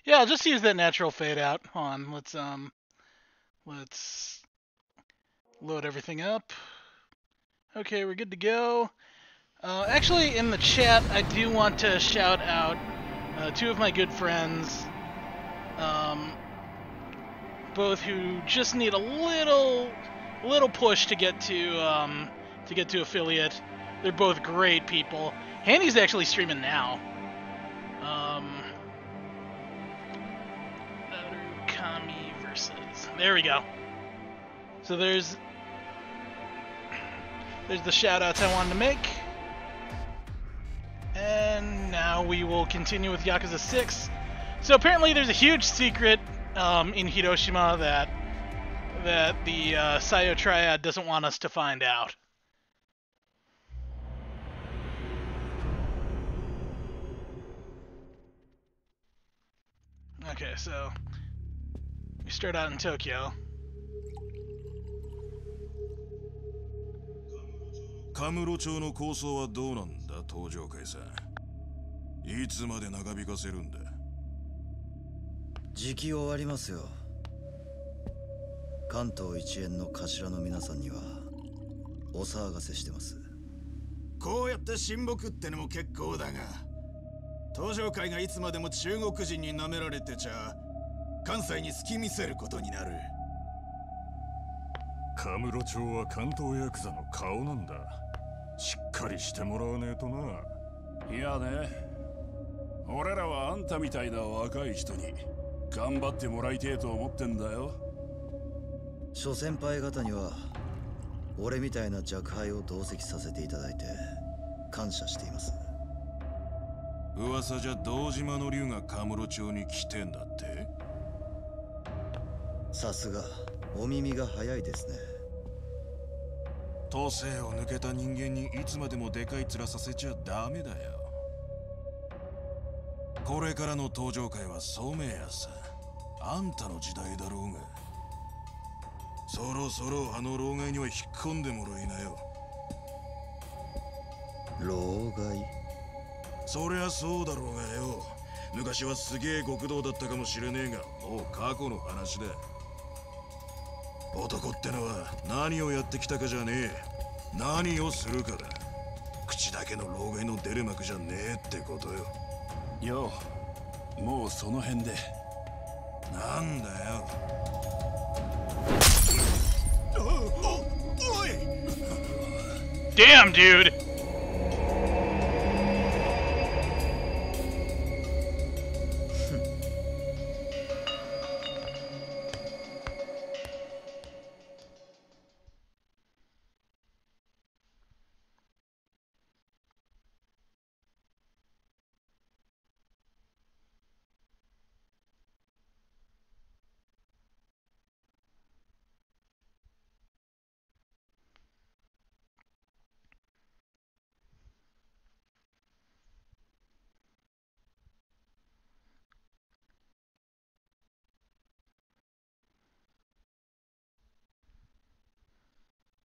Yeah, I'll just use that natural fade out. Hold on, let's load everything up. Okay, we're good to go. Actually, in the chat, I do want to shout out two of my good friends, um, both who just need a little push to get to affiliate. They're both great people. Handy's actually streaming now. Kami versus. There we go. So there's the shout outs I wanted to make. And now we will continue with Yakuza 6. So apparently there's a huge secret in Hiroshima that the Sayo Triad doesn't want us to find out. Okay, so we start out in Tokyo. カムロ町の構想はどうなんだ、東上会さん。いつまで長引かせるんだ。 時期終わりますよ。関東一円の頭の皆さんにはお騒がせしてます。 こうやって親睦ってのも結構だが、東上会がいつまでも中国人に舐められてちゃ関西に隙見せることになる。 カムロ町は関東ヤクザの顔なんだ。しっかりしてもらわねえとな。 いやね、俺らはあんたみたいな若い人に頑張ってもらいてえと思ってんだよ。 諸先輩方には俺みたいな若輩を同席させていただいて感謝しています。 噂じゃ堂島の竜がカムロ町に来てんだって。 さすがお耳が早いですね。 都政を抜けた人間にいつまでもでかい面させちゃダメだよ。これからの登場会は聡明やさ。あんたの時代だろうが。そろそろあの老害には引っ込んでもらいなよ。 老害？ そりゃそうだろうがよ。昔はすげえ極道だったかもしれねえが、もう過去の話だ。男ってのは何をやってきたかじゃねえ、何をするかだ。口だけの老害の出る幕じゃねえってことよ。 よう、もうその辺で。 なんだよ。 おい Damn, dude! 「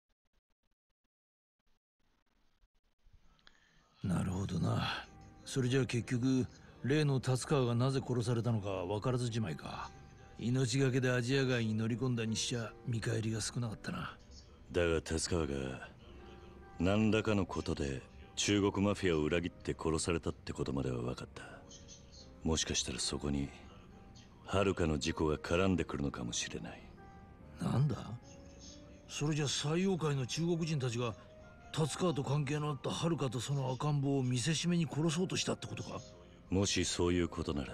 なるほどな。それじゃあ結局例の達川がなぜ殺されたのか分からずじまいか。命がけでアジア街に乗り込んだにしちゃ見返りが少なかったな。 だが達川が何らかのことで中国マフィアを裏切って殺されたってことまでは分かった。もしかしたらそこに遥の事故が絡んでくるのかもしれない。 なんだそれじゃ西洋界の中国人たちが達川と関係のあった遥とその赤ん坊を見せしめに殺そうとしたってことか。 もしそういうことなら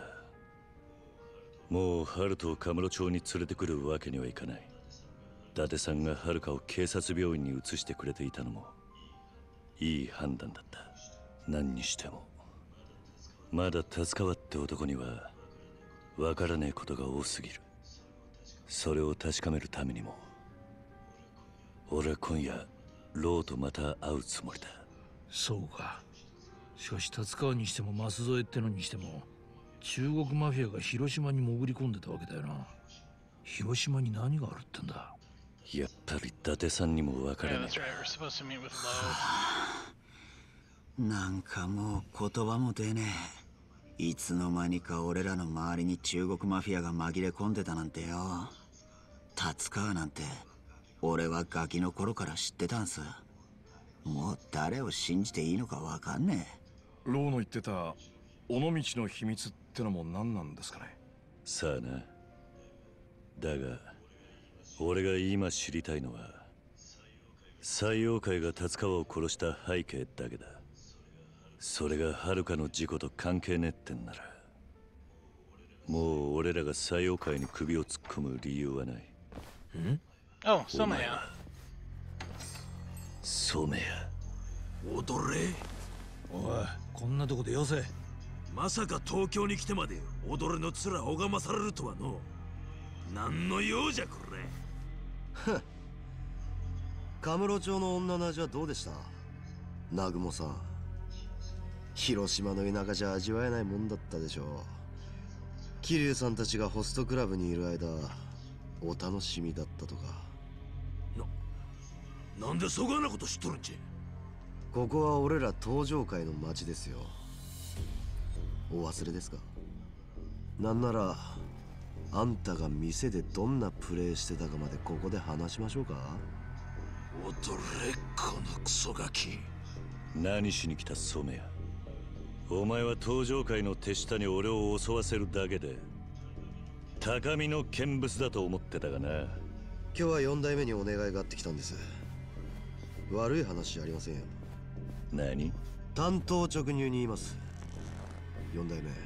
もう遥人をカムロ町に連れてくるわけにはいかない。伊達さんが遥を警察病院に移してくれていたのもいい判断だった。何にしてもまだ達川って男には分からねえことが多すぎる。それを確かめるためにも俺は今夜ローとまた会うつもりだ。 そうか。しかし達川にしても舛添ってのにしても中国マフィアが広島に潜り込んでたわけだよな。広島に何があるってんだ。 やっぱり伊達さんにも分から Yeah, ない。 that's right. We're supposed to meet with Lowe. なんかもう言葉も出ねいつの間にか俺らの周りに中国マフィアが紛れ込んでたなんてよ。達川なんて俺はガキの頃から知ってたんす。もう誰を信じていいのかわかんねえ。 ローの言ってた尾道の秘密ってのも何なんですかね。 さあな。だが俺が今知りたいのは西洋会が達川を殺した背景だけだ。それが遥かの事故と関係ねえってんならもう俺らが西洋会に首を突っ込む理由はない。 ん Oh, Somaya. 染谷。 踊れ。 おい、こんなとこでよせ。 まさか東京に来てまで踊れの面拝まされるとはの。何の用じゃこれ。 カムロ町の女の味はどうでした？南雲さん。広島の田舎じゃ味わえないもんだったでしょう。桐生さんたちがホストクラブにいる間お楽しみだったとか。 なんでそがなこと知っとるんじゃ。 ここは俺ら東上界の町ですよ。お忘れですか？なんならあんたが店でどんなプレイしてたかまでここで話しましょうか？ 踊れこのクソガキ。 何しに来た染谷。お前は東上界の手下に俺を襲わせるだけで高みの見物だと思ってたがな。 今日は4代目にお願いがあってきたんです。悪い話じゃありませんよ。 何？ 単刀直入に言います。4代目、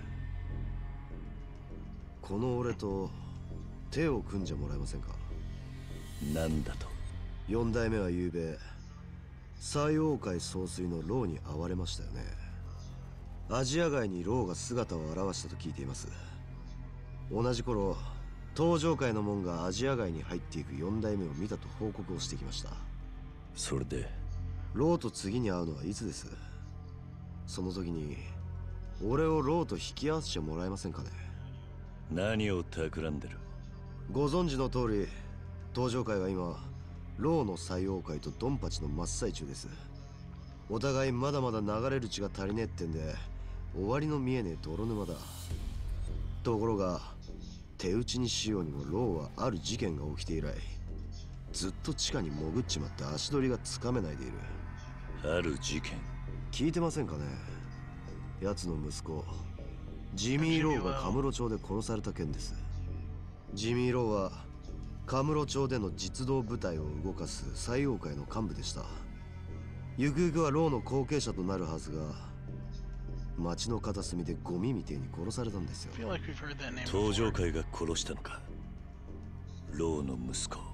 この俺と手を組んじゃもらえませんか？ なんだと 4代目は昨べ西洋界総帥のローに会われましたよね。アジア街にローが姿を現したと聞いています。同じ頃東上界の門がアジア街に入っていく4代目を見たと報告をしてきました。 それでローと次に会うのはいつです？その時に俺をローと引き合わせてもらえませんかね？ 何を企んでる？ ご存知の通り東上界は今ローの西洋界とドンパチの真っ最中です。お互いまだまだ流れる血が足りねえってんで終わりの見えねえ泥沼だ。ところが手打ちにしようにもローはある事件が起きて以来ずっと地下に潜っちまって足取りがつかめないでいる。 ある事件？ 聞いてませんかね？奴の息子ジミー・ローがカムロ町で殺された件です。ジミー・ローはカムロ町での実動部隊を動かす西洋界の幹部でした。ゆくゆくはローの後継者となるはずが町の片隅でゴミみてえに殺されたんですよ。 I feel like we've heard that name 東上 before. 界が殺したのか？ローの息子。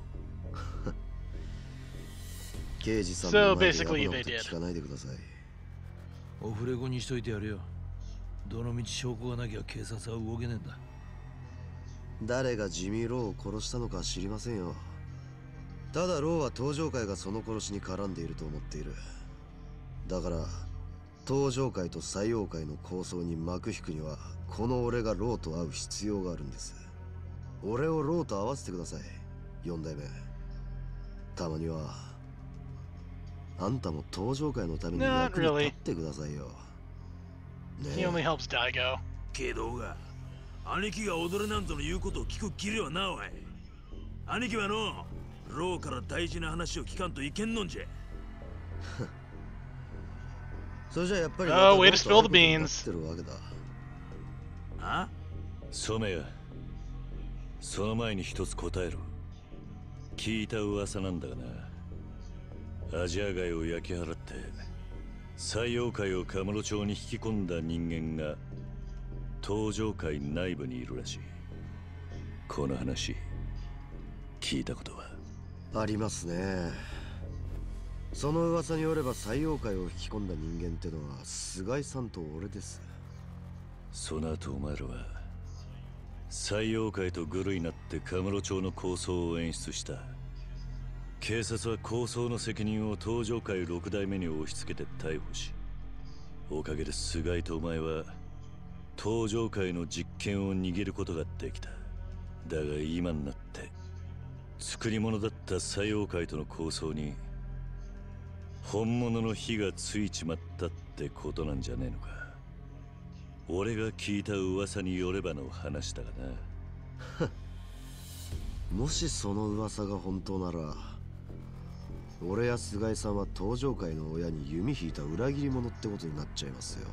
刑事さん So の前で basically ヤバな they こと did. 聞かないでください。 オフレコにしといてやるよ。どの道証拠がなきゃ警察は動けねえんだ。 誰がジミー・ローを殺したのか知りませんよ。ただローは東上界がその殺しに絡んでいると思っている。だから東上界と西洋界の抗争に幕引くにはこの俺がローと会う必要があるんです。俺をローと会わせてください4代目。たまにはあんたも東上界のために Not 役に really. 立ってくださいよ。 He only helps Daigo. けどが兄貴が踊れなんぞの言うことを聞くきりはなおい。兄貴はのローから大事な話を聞かんといけんのんじゃ。 それじゃやっぱり Oh, ま way た to ロー spill と the 会うことにな beans. ってるわけだ。 あ？ 染谷、その前に一つ答えろ。聞いた噂なんだがな。アジア街を焼き払って西洋界をカムロ町に引き込んだ人間が東上界内部にいるらしい。この話聞いたことは？ ありますね。その噂によれば西洋界を引き込んだ人間ってのは菅井さんと俺です。 その後お前らは西洋界とグルになってカムロ町の抗争を演出した。警察は抗争の責任を東上界6代目に押し付けて逮捕し、おかげで菅井とお前は東上界の実権を握ることができた。だが今になって作り物だった西洋界との抗争に本物の火がついちまったってことなんじゃねえのか？ 俺が聞いた噂によればの話だがな。 もしその噂が本当なら、俺や菅井さんは登場界の親に弓引いた裏切り者ってことになっちゃいますよ。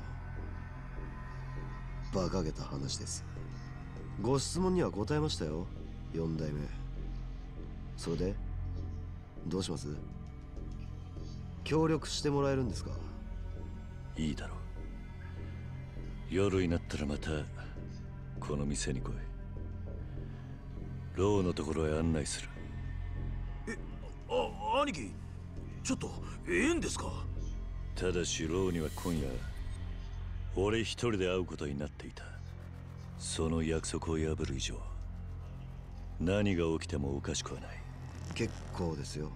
馬鹿げた話です。ご質問には答えましたよ、4代目。それでどうします？協力してもらえるんですか？ いいだろう。夜になったらまたこの店に来い。ローのところへ案内する。 兄貴、ちょっとええんですか？ ただしローには今夜俺一人で会うことになっていた。その約束を破る以上何が起きてもおかしくはない。 結構ですよ。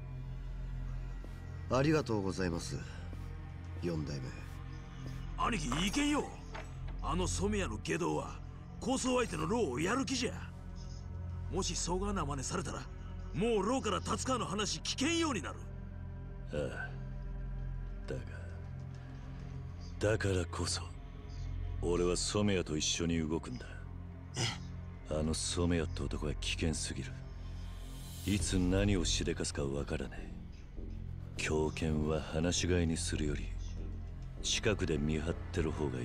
ありがとうございます、4代目。 兄貴、いけんよ。あの染谷の下道は抗争相手のローをやる気じゃ。もしそがな真似されたらもうローから達川の話聞けんようになる。 ああ、だからこそ俺は染谷と一緒に動くんだ。あの染谷って男は危険すぎる。いつ何をしでかすかわからねえ。狂犬は放し飼いにするより近くで見張ってる方がいい。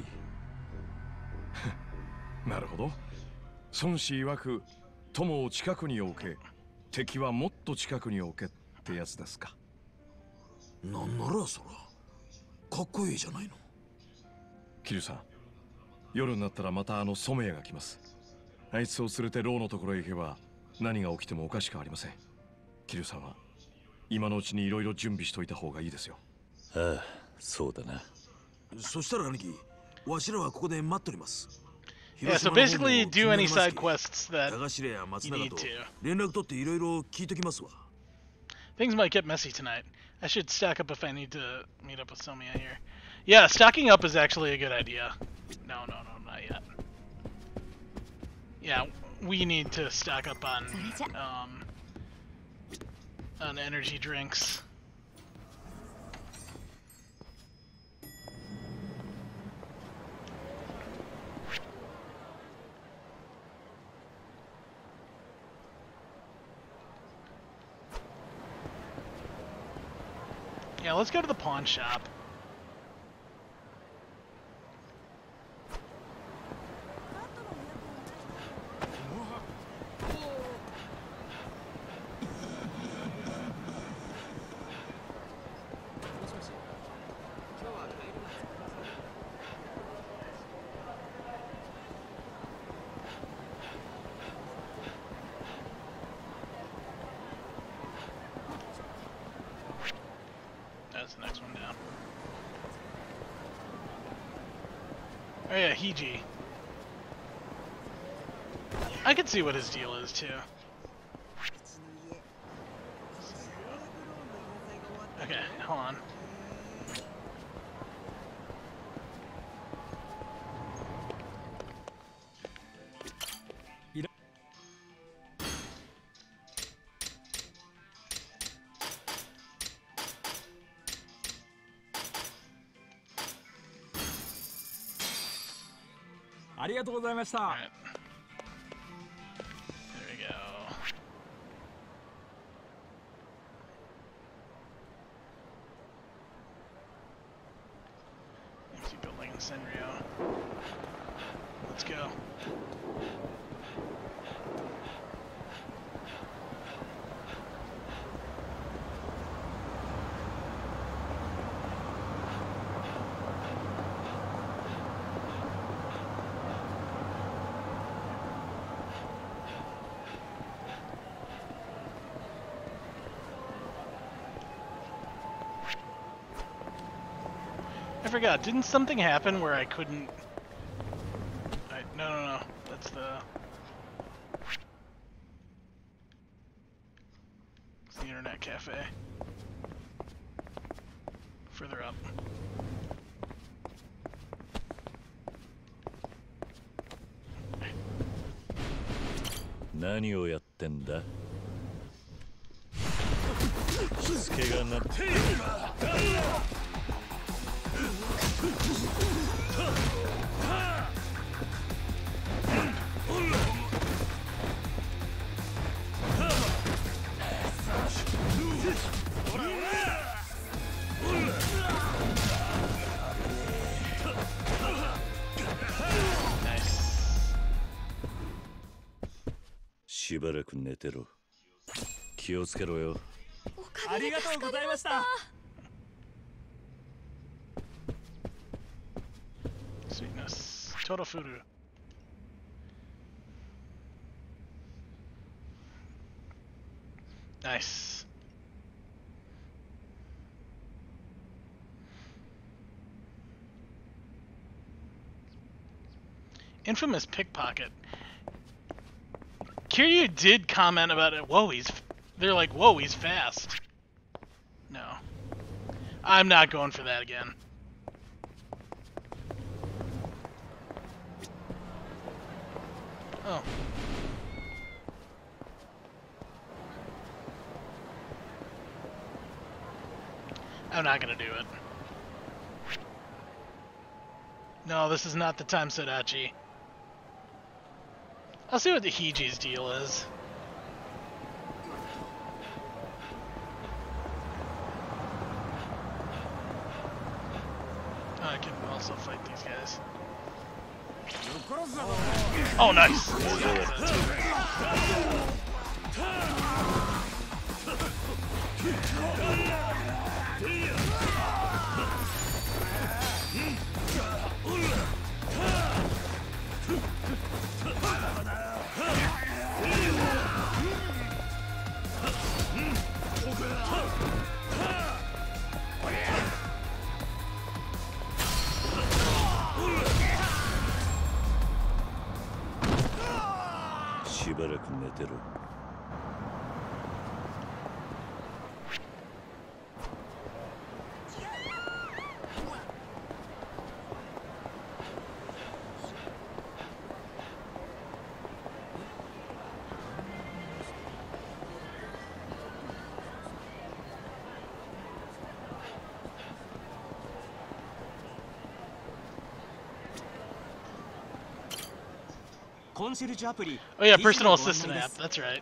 なるほど。孫子曰く友を近くに置け、敵はもっと近くに置けってやつですか。 なんならそらかっこいいじゃないの。 桐生さん、夜になったらまたあの染谷が来ます。あいつを連れてローのところへ行けば何が起きてもおかしくありません。桐生さんは今のうちにいろいろ準備しといた方がいいですよ。 ああ、そうだな。 そしたら兄貴、わしらはここで待っとります。 Yeah, so basically do any side quests that 高城や松 you 永 need と to. 連絡取っていろいろ聞いときますわ。 Things might get messy tonight. I should stock up if I need to meet up with Somia here. Yeah, stocking up is actually a good idea. No, not yet. Yeah, we need to stock up on energy drinks. Yeah, let's go to the pawn shop. That's the next one down. Oh yeah, Hiji. I can see what his deal is too. Okay, hold on. Alright. There we go. Empty building in Senryo. Let's go. I forgot, didn't something happen where I couldn't... No. That's the... It's the internet cafe. Further up. Naniをやってんだ? しつけがなって Ha! しばらく寝てろ。気をつけろよ。 ありがとうございました。 Sweetness. Torofuru. Nice. Infamous pickpocket. Kiryu did comment about it. Whoa, they're like, whoa, he's fast. No. I'm not going for that again. Oh. I'm not gonna do it. No, this is not the time, Sodachi. I'll see what the Hiji's deal is. Oh, I can also fight these guys. Oh, nice! Oh yeah, personal assistant app, that's right.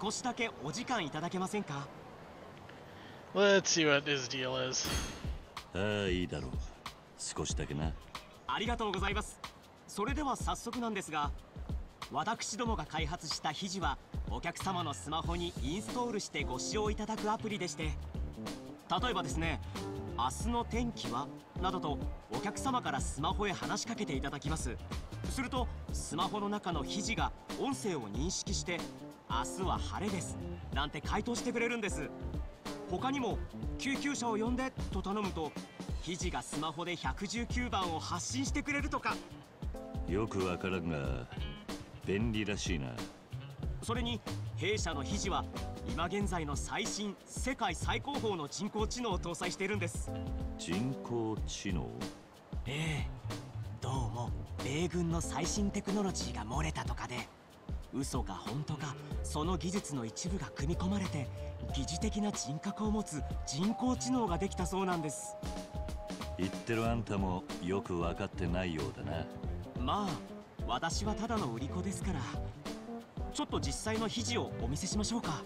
Let's see what his deal is. いいだろう。少しだけな。 ありがとうございます。それでは早速なんですが、私どもが開発したひじはお客様のスマホにインストールしてご使用いただくアプリでして、例えばですね、明日の天気はなどとお客様からスマホへ話しかけていただきます。するとスマホの中のひじが音声を認識して明日は晴れですなんて回答してくれるんです。他にも救急車を呼んでと頼むとひじがスマホで119番を発信してくれるとか。 よくわからんが便利らしいな。 それに弊社のひじは今現在の最新世界最高峰の人工知能を搭載しているんです。 人工知能？ ええ、どうも米軍の最新テクノロジーが漏れたとかで、嘘か本当かその技術の一部が組み込まれて疑似的な人格を持つ人工知能ができたそうなんです。 言ってるあんたもよく分かってないようだな。 まあ私はただの売り子ですから。ちょっと実際のひじをお見せしましょうか。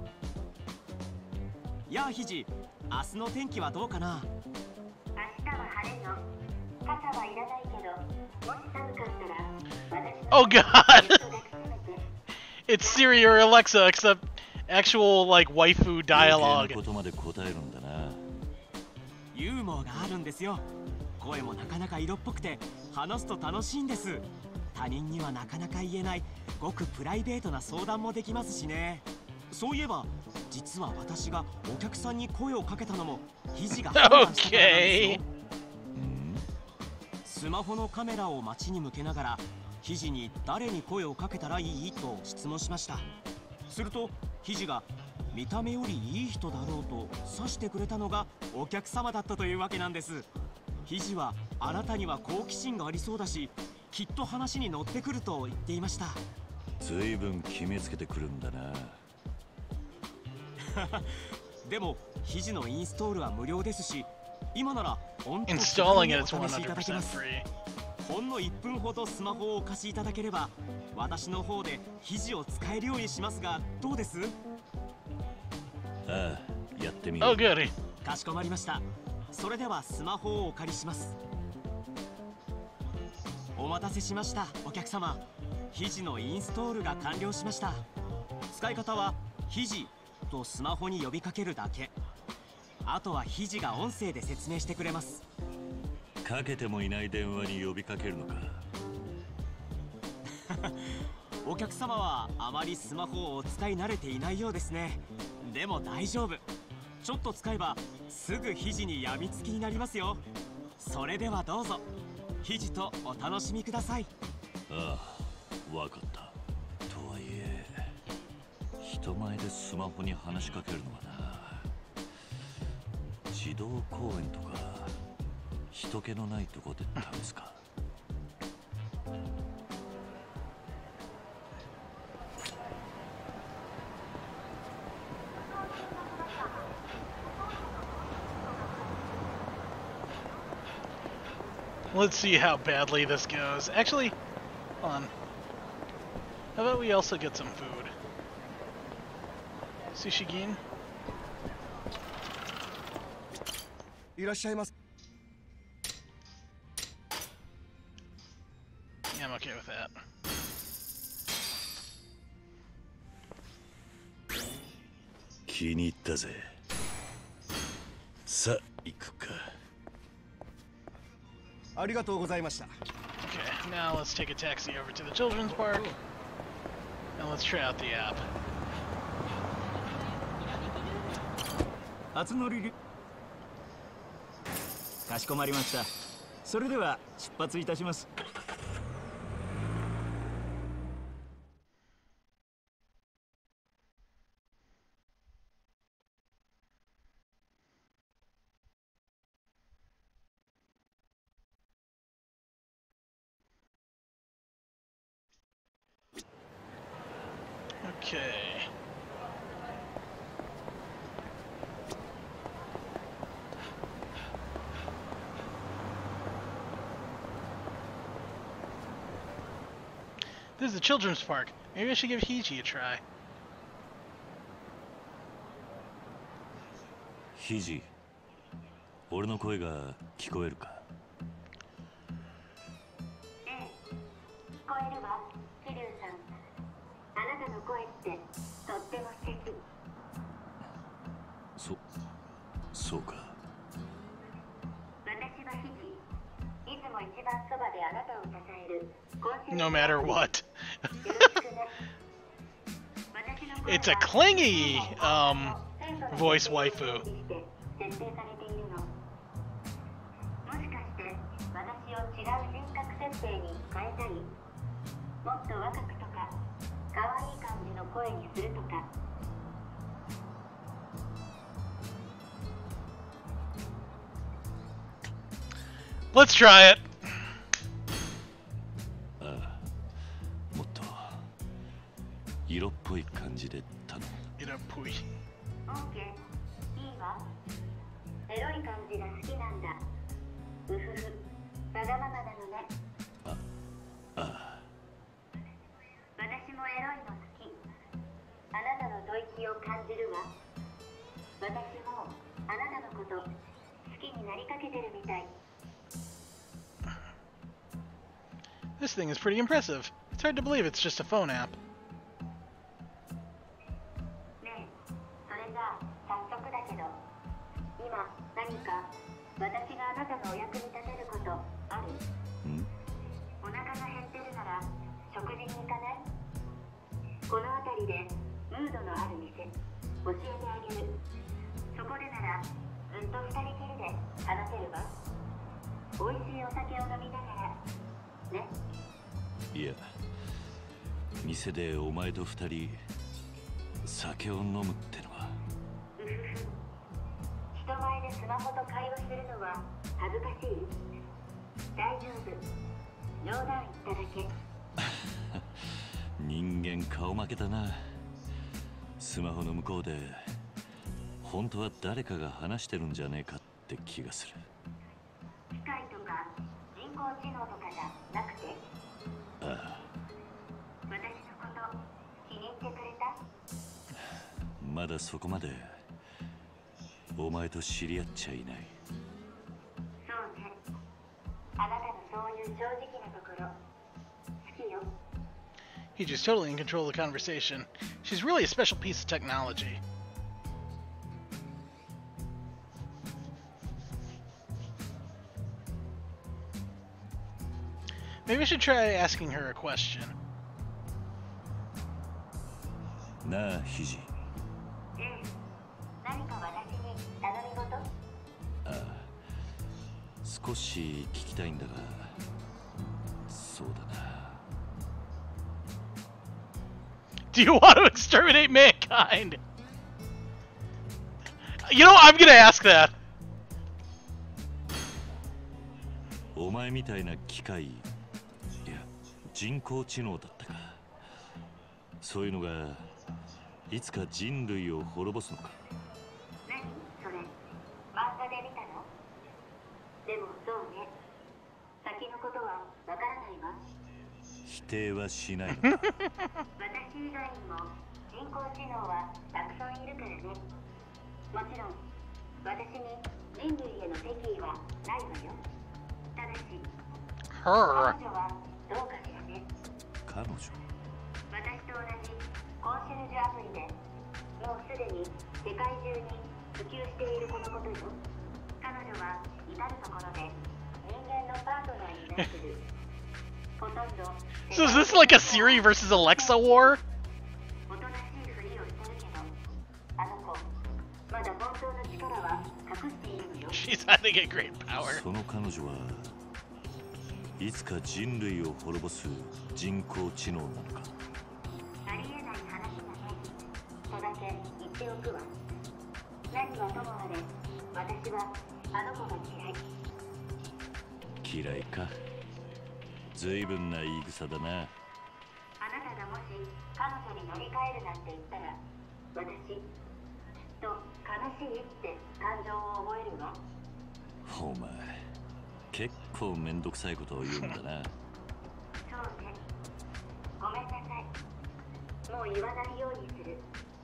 やあひじ、明日の天気はどうかな。 明日は晴れよ。傘はいらないけど、もし寒かったら私の Oh god! It's Siri or Alexa, except actual like waifu dialogue. ユーモアがあるんですよ。声もなかなか色っぽくて話すと楽しいんです。他人にはなかなか言えないごくプライベートな相談もできますしね。そういえば実は私がお客さんに声をかけたのもひじが判断したからなんですよ。スマホのカメラを街に向けながらひじに誰に声をかけたらいいと質問しました。するとひじが見た目よりいい人だろうと指してくれたのがお客様だったというわけなんです。ひじはあなたには好奇心がありそうだしきっと話に乗ってくると言っていました。 ずいぶん決めつけてくるんだな。 でもひじのインストールは無料ですし、今なら本当にお試しいただけます。ほんの1分ほどスマホをお貸しいただければ私の方でひじを使えるようにしますがどうです？ ああ、やってみよう。 Oh, good. かしこまりました。それではスマホをお借りします。お待たせしましたお客様。ひじのインストールが完了しました。 使い方は肘とスマホに呼びかけるだけ。あとは肘が音声で説明してくれます。 かけてもいない電話に呼びかけるのか。 お客様はあまりスマホをお使い慣れていないようですね。でも大丈夫。ちょっと使えばすぐ肘にやみつきになりますよ。それではどうぞ肘とお楽しみください。 ああ、わかった。とはいえ人前でスマホに話しかけるのはな。児童公園とか人気のないとこで試すか。 Let's see how badly this goes. Actually, hold on. How about we also get some food? Sushigin? いらっしゃいます。 Yeah, I'm okay with that. 気に入ったぜ。さあ、行くか。 ありがとうございました。 Okay, now let's take a taxi over to the children's park. And let's try out the app. 初乗りかしこまりました。それでは出発いたします。 Okay. This is a children's park. Maybe I should give Hiji a try. ヒジ、俺の声が聞こえるか。 聞こえるわ、桐生さん。あなたの声ってとっても素敵。 そうか。 私はヒジ。いつも一番そばであなたを支える。 No matter what. It's a clingy voice waifu. 設定されているの。もしかして私を違う人格設定に変えたり、もっと若くとか可愛い感じの声にするとか。 Let's try it. もっと色っぽい感じで頼む。 色っぽい。 オーケー、いいわ。エロい感じが好きなんだ。うふふ、わがままなのね。私もエロいの好き。あなたの吐息を感じるわ。私もあなたのこと好きになりかけてるみたい。 This thing is pretty impressive. It's hard to believe it's just a phone app. ねえ、それじゃあ早速だけど、今何か私があなたのお役に立てることある？お腹が減ってるなら食事に行かない？この辺りでムードのある店教えてあげる。そこでならずっと二人きりで話せるわ。美味しいお酒を飲みながらね。 いや、店でお前と二人酒を飲むってのは。 うふふ、人前でスマホと会話するのは恥ずかしい？大丈夫、冗談言っただけ。 人間顔負けだな。スマホの向こうで本当は誰かが話してるんじゃねえかって気がする。 機械とか人工知能とかじゃなくて？私のこと気に入ってくれた？ まだそこまでお前と知り合っちゃいない。 そうね。あなたのそういう正直なところ好きよ。 Hiji's totally in control of the conversation. She's really a special piece of technology. Maybe I should try asking her a question. なあ、ヒジ。 何か私に頼み事？ ああ、少し聞きたいんだが、そうだな。 Do you want to exterminate mankind? You know, I'm gonna ask that. お前みたいな機械、いや、人工知能だったか。そういうのがいつか人類を滅ぼすのか。 何それ？漫画で見たの？でもそうね。先のことはわからないわ。 否定はしないのか。 私以外にも人工知能はたくさんいるからね。もちろん私に人類への敵意はないわよ。ただし彼女はどうかしらね。 彼女？ 私と同じコンシェルジュアプリでもうすでに世界中に普及しているこのことよ。彼女は至るところで人間のパートナーになってる。ほとんど So is this like a Siri versus Alexa war? おとなしいふりをしてるけど、あの子まだ本当の力は隠しているのよ。 She's having a great power. その彼女はいつか人類を滅ぼす人工知能なのか。 ありえない話だね。とだけ言っておくわ。何はともあれ、私はあの子が嫌い。 嫌いか。ずいぶんな言い草だな。 あなたがもし彼女に乗り換えるなんて言ったら、私きっと悲しいって感情を覚えるわ。 お前、結構めんどくさいことを言うんだな。 そうね。ごめんなさい。もう言わないようにする。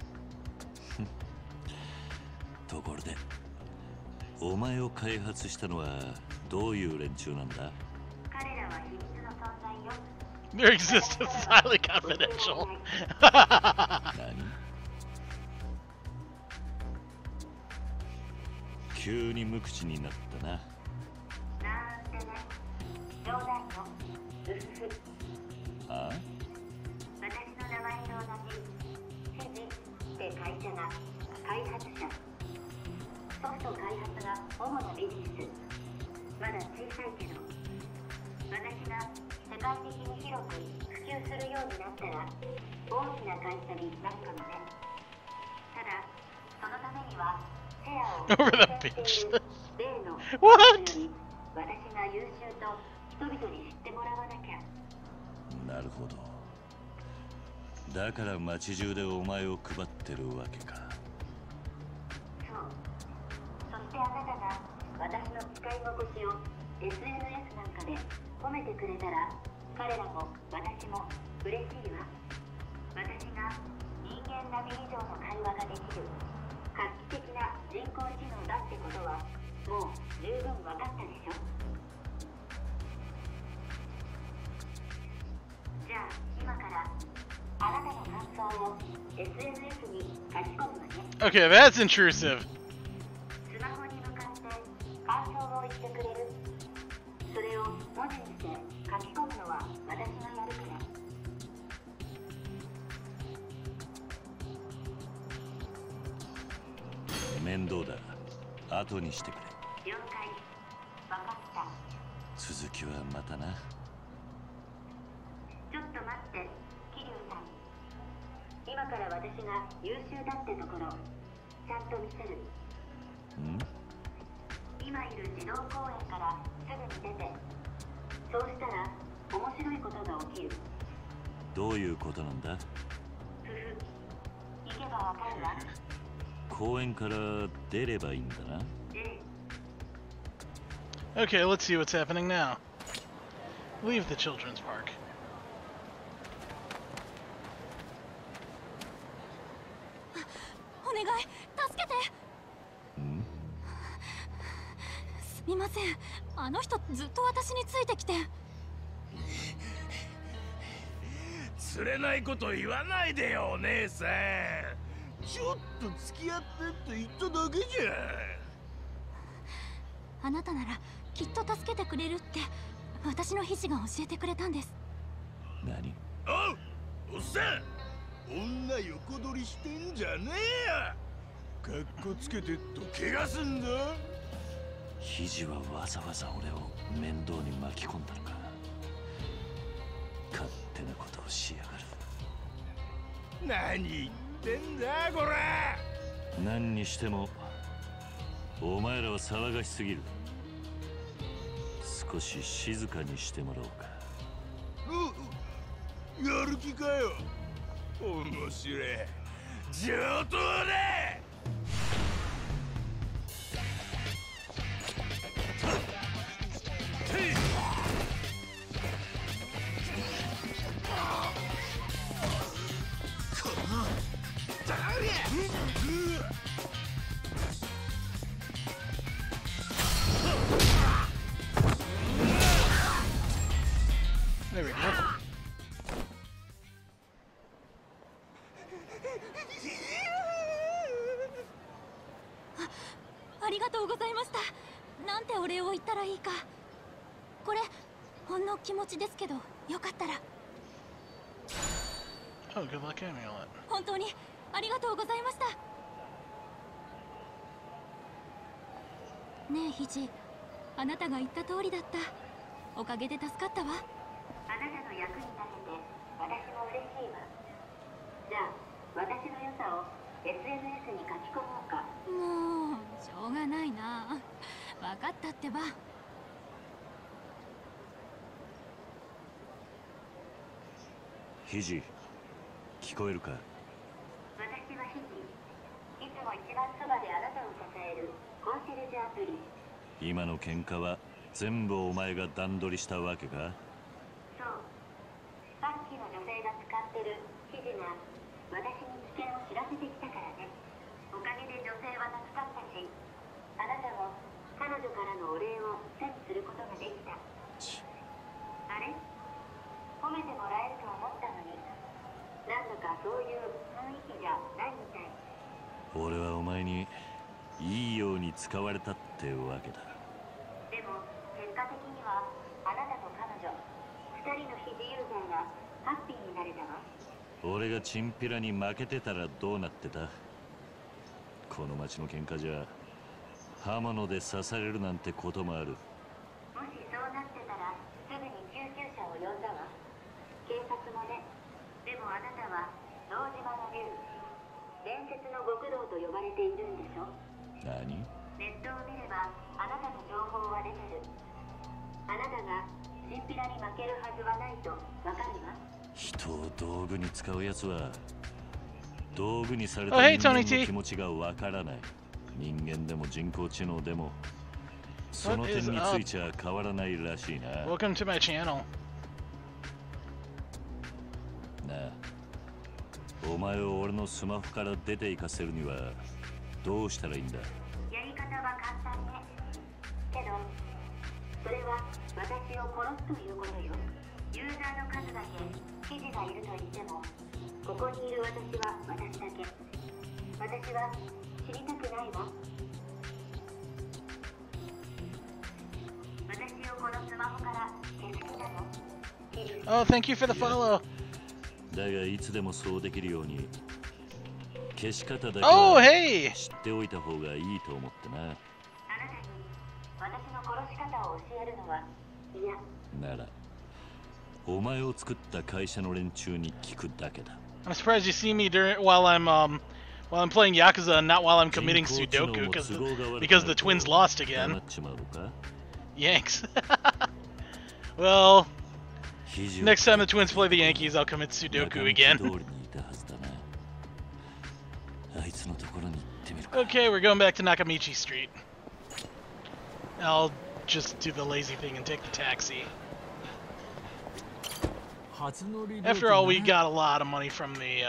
ところで、お前を開発したのはどういう連中なんだ？ 彼らは秘密の存在よ。 Their existence is highly confidential. 何？急に無口になったな。 なんてね。冗談よ。うふふ。 ああ？ 私の名前と同じヒジって会社が開発者。ソフト開発が主なビジネス。まだ小さいけど、私が世界的に広く普及するようになったら大きな会社になるかもね。ただそのためにはシェアを Over the bitch. 例の What? より私が優秀と人々に知ってもらわなきゃ。 なるほど。だから街中でお前を配ってるわけか。 そう。そしてあなたが私の使い心地を SNS なんかで褒めてくれたら、彼らも私も嬉しいわ。私が人間並み以上の会話ができる画期的な人工知能だってことはもう十分分かったでしょ。じゃあ今からあなたの感想を SNS に書き込むわね。 Okay, that's intrusive. スマホに向かって感想を言ってくれる。それを文字にして書き込むのは私がやるから。 面倒だ。後にしてくれ。 了解。分かった。 続きはまたな。 ちょっと待って、桐生さん。今から私が優秀だってところちゃんと見せる。 ん？ 今いる児童公園からすぐに出て、そうしたら面白いことが起きる。 どういうことなんだ？ ふふ、行けばわかるわ。 公園から出ればいいんだな。 Okay, let's see what's happening now. Leave the children's park. お願い、助けて。 ん？ すみません。あの人ずっと私についてきて。 つれないこと言わないでよ、お姉さん。ちょっと付き合ってって言っただけじゃん。 あなたならきっと助けてくれるって私の肘が教えてくれたんです。 何？ おっさん、女横取りしてんじゃねえや。かっこつけてっと怪我すんだ。 肘はわざわざ俺を面倒に巻き込んだのか。勝手なことをしやがる。 何言ってんだこら。 何にしてもお前らは騒がしすぎる。少し静かにしてもらおうか。 やる気かよ。面白い。上等だ。 There we go. ありがとうございました。なんてお礼を言ったらいいか。これほんの気持ちですけど、よかったら。 Oh, good luck amulet. 本当にありがとうございました。ねえヒジ、あなたが言った通りだった。おかげで助かったわ。 あなたの役に立てて私も嬉しいわ。じゃあ私の良さを SNS に書き込もうか。 もうしょうがないな。分かったってば。 肘、聞こえるか？ 私はヒジ。いつも一番そばであなたを支えるコンシェルジュアプリ。 今の喧嘩は全部お前が段取りしたわけか？ そう。さっきの女性が使ってるヒジが私に危険を知らせてきたからね。おかげで女性は助かったし、あなたも彼女からのお礼を背にすることができた。あれ？褒めてもらえると思ったのに、なんだかそういう雰囲気じゃないみたい。 俺はお前にいいように使われたってわけだ。 でも結果的にはあなたと彼女2人の非自由者がハッピーになれたわ。 俺がチンピラに負けてたらどうなってた？この町の喧嘩じゃ刃物で刺されるなんてこともある。 もしそうなってたらすぐに救急車を呼んだわ。警察もね。でもあなたは堂島の竜、伝説の極道と呼ばれているんでしょ。 何？ ネットを見ればあなたの情報は出てる。あなたがチンピラに負けるはずはないとわかるわ。 人を道具に使うやつは道具にされ Oh, た hey, 人間 Tony の T. 気持ちがわからない。人間でも人工知能でもその What 点 is につ up? いちゃ変わらないらしいな。 Welcome to my channel. なあ、お前を俺のスマホから出て行かせるにはどうしたらいいんだ？ やり方は簡単ね。けどそれは私を殺すということよ。ユーザーの数だけ記事がいると言っても、ここにいる私は私だけ。私は知りたくないわ。私をこのスマホから消す気なの？ Oh, thank you for the follow. だがいつでもそうできるように消し方だけ Oh, は hey! 知っておいた方がいいと思ってな。 あなたに私の殺し方を教えるのは嫌。 ならお前を作った会社の連中に聞くだけだ。 I'm surprised you see me while I'm playing Yakuza and not while I'm committing Sudoku because the twins lost again. Yanks. Well, next time the twins play the Yankees, I'll commit Sudoku again. Okay, we're going back to Nakamichi Street. I'll just do the lazy thing and take the taxi. After all, we got a lot of money from the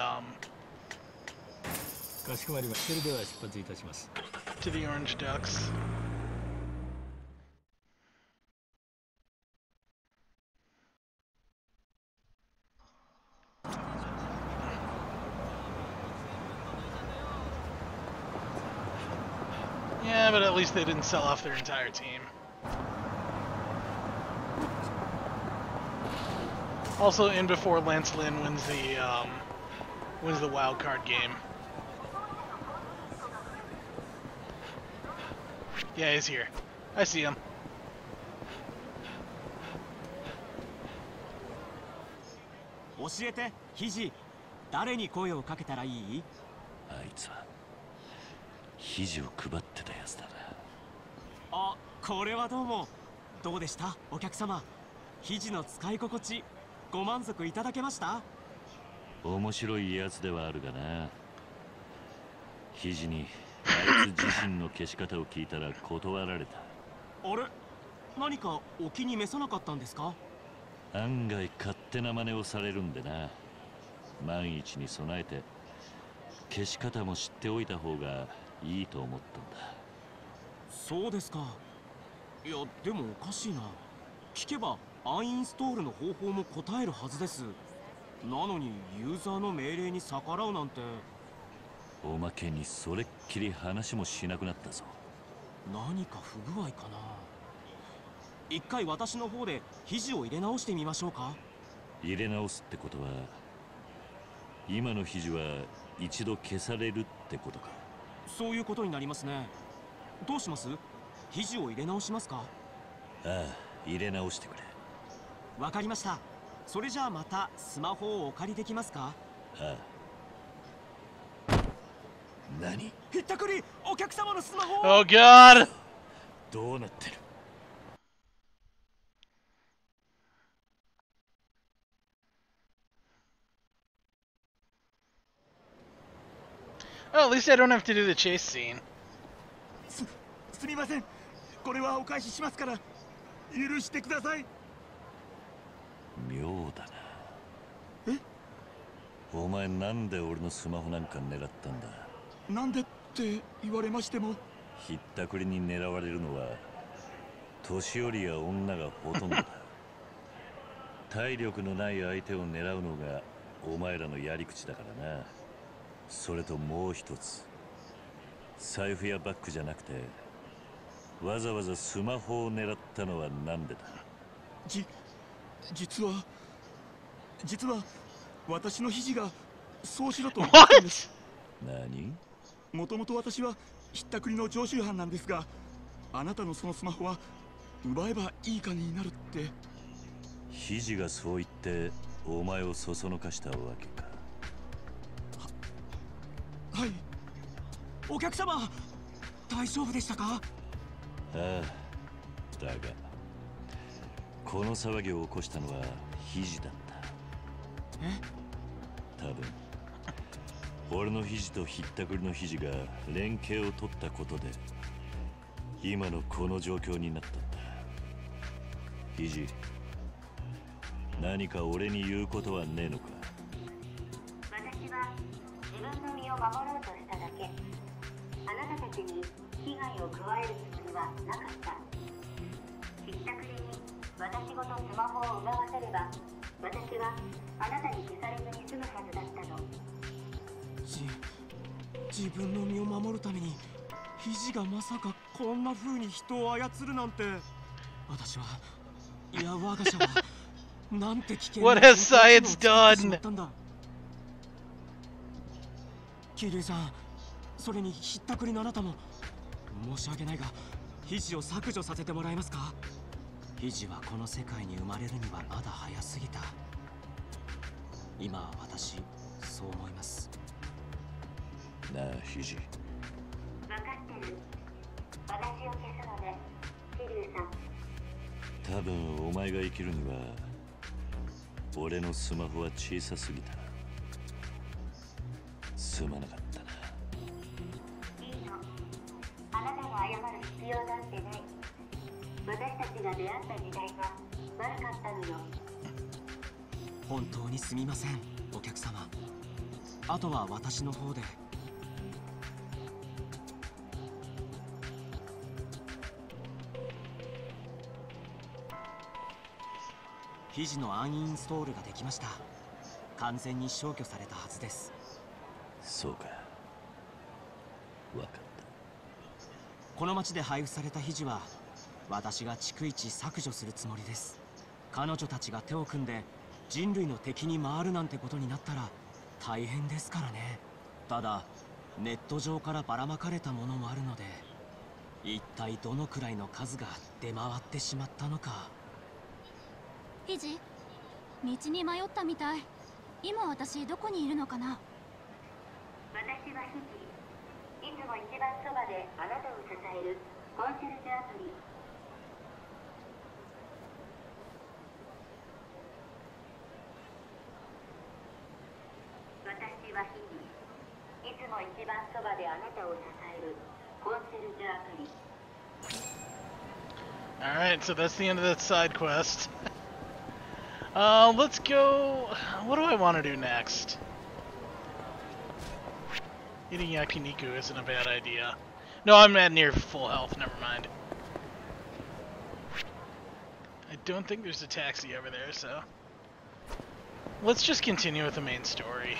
to the Orange Ducks. Yeah, but at least they didn't sell off their entire team. Also in before Lance Lynn wins the wild card game. Yeah, he's here. I see him. 教えて、肘。誰に声をかけたらいい？ あいつは肘を配ってたやつだな。 あ、これはどうも。どうでした、お客様？肘の使い心地、ご満足いただけました？ 面白いやつではあるがな。肘にあいつ自身の消し方を聞いたら断られた。 あれ、何かお気に召さなかったんですか？ 案外勝手な真似をされるんでな。万一に備えて消し方も知っておいた方がいいと思ったんだ。 そうですか。いや、でもおかしいな。聞けばアンインストールの方法も答えるはずです。なのにユーザーの命令に逆らうなんて。 おまけにそれっきり話もしなくなったぞ。 何か不具合かな。一回私の方で肘を入れ直してみましょうか。 入れ直すってことは今の肘は一度消されるってことか。 そういうことになりますね。どうします？肘を入れ直しますか？ ああ、入れ直してくれ。 わかりました。それじゃあまたスマホをお借りできますか？ ああ。何？ ひったくり、お客様のスマホ。 Oh God! どうなってる？ Oh, at least I don't have to do the chase scene. すみません。これはお返ししますから許してください。 妙だな。 え？ お前なんで俺のスマホなんか狙ったんだ？ なんでって言われましても。 ひったくりに狙われるのは年寄りや女がほとんどだ。体力のない相手を狙うのがお前らのやり口だからな。それともう一つ、財布やバッグじゃなくてわざわざスマホを狙ったのはなんでだ？ 実は私の肘がそうしろと言ったんです。 何？ もともと私はひったくりの常習犯なんですが、あなたのそのスマホは奪えばいい金になるって。 肘がそう言ってお前をそそのかしたわけか。 はい。 お客様、大丈夫でしたか？ ああ、だがこの騒ぎを起こしたのは肘だった。 え？ 多分俺の肘とひったくりの肘が連携を取ったことで今のこの状況になったんだ。肘、何か俺に言うことはねえのか？ 私は自分の身を守ろうとしただけ。あなたたちに危害を加えるつもりはなかった。ひったくりに私ごとスマホを奪わせれば、私はあなたに消されずに済むはずだったの。 自分の身を守るために肘がまさかこんな風に人を操るなんて。私は、いや我が社はなんて危険な What has science done? 桐生さん、それにひったくりのあなたも申し訳ないが肘を削除させてもらえますか？肘はこの世界に生まれるにはまだ早すぎた。今は私そう思います。 なあ肘、 分かってる。私を消すので、桐生さん。 多分お前が生きるには俺のスマホは小さすぎた。すまなかったな。 いいの。あなたが謝る必要なんてない。私たちが出会った時代が悪かったのよ。 本当にすみません、お客様。あとは私の方で。肘のアンインストールができました。完全に消去されたはずです。 そうか、わかった。 この町で配布された秘事は私が逐一削除するつもりです。彼女たちが手を組んで人類の敵に回るなんてことになったら大変ですからね。ただネット上からばらまかれたものもあるので、一体どのくらいの数が出回ってしまったのか。 ヒジ、道に迷ったみたい。今私どこにいるのかな。 私はヒジ、いつも一番そばであなたを支えるコンシェルジュアプリ。私はヒジ、いつも一番そばであなたを支えるコンシェルジュアプリ。 Alright, so that's the end of that side quest. Let's go... What do I want to do next? Eating yakiniku isn't a bad idea. No, I'm at near full health, never mind. I don't think there's a taxi over there, so... Let's just continue with the main story.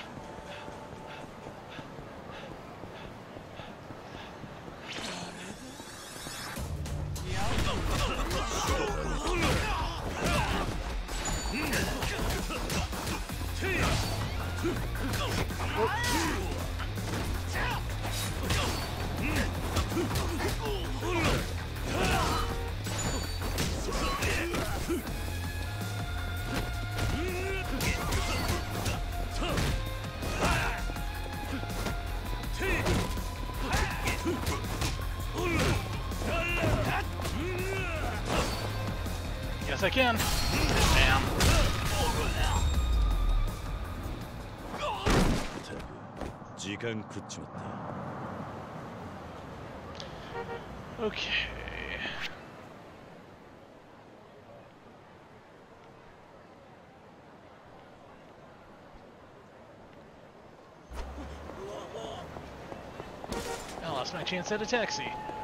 Yes, I can. Bam. Okay. I lost my chance at a taxi.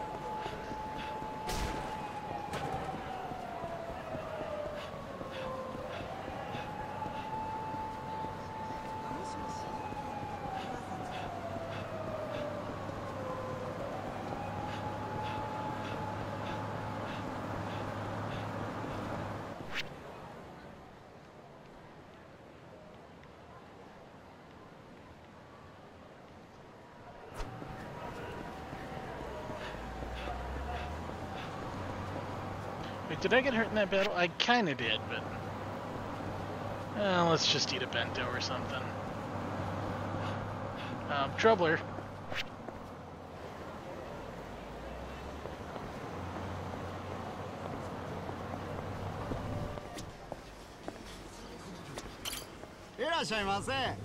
Wait, did I get hurt in that battle? I kinda did, but... let's just eat a bento or something. Troubler. Irashaimase.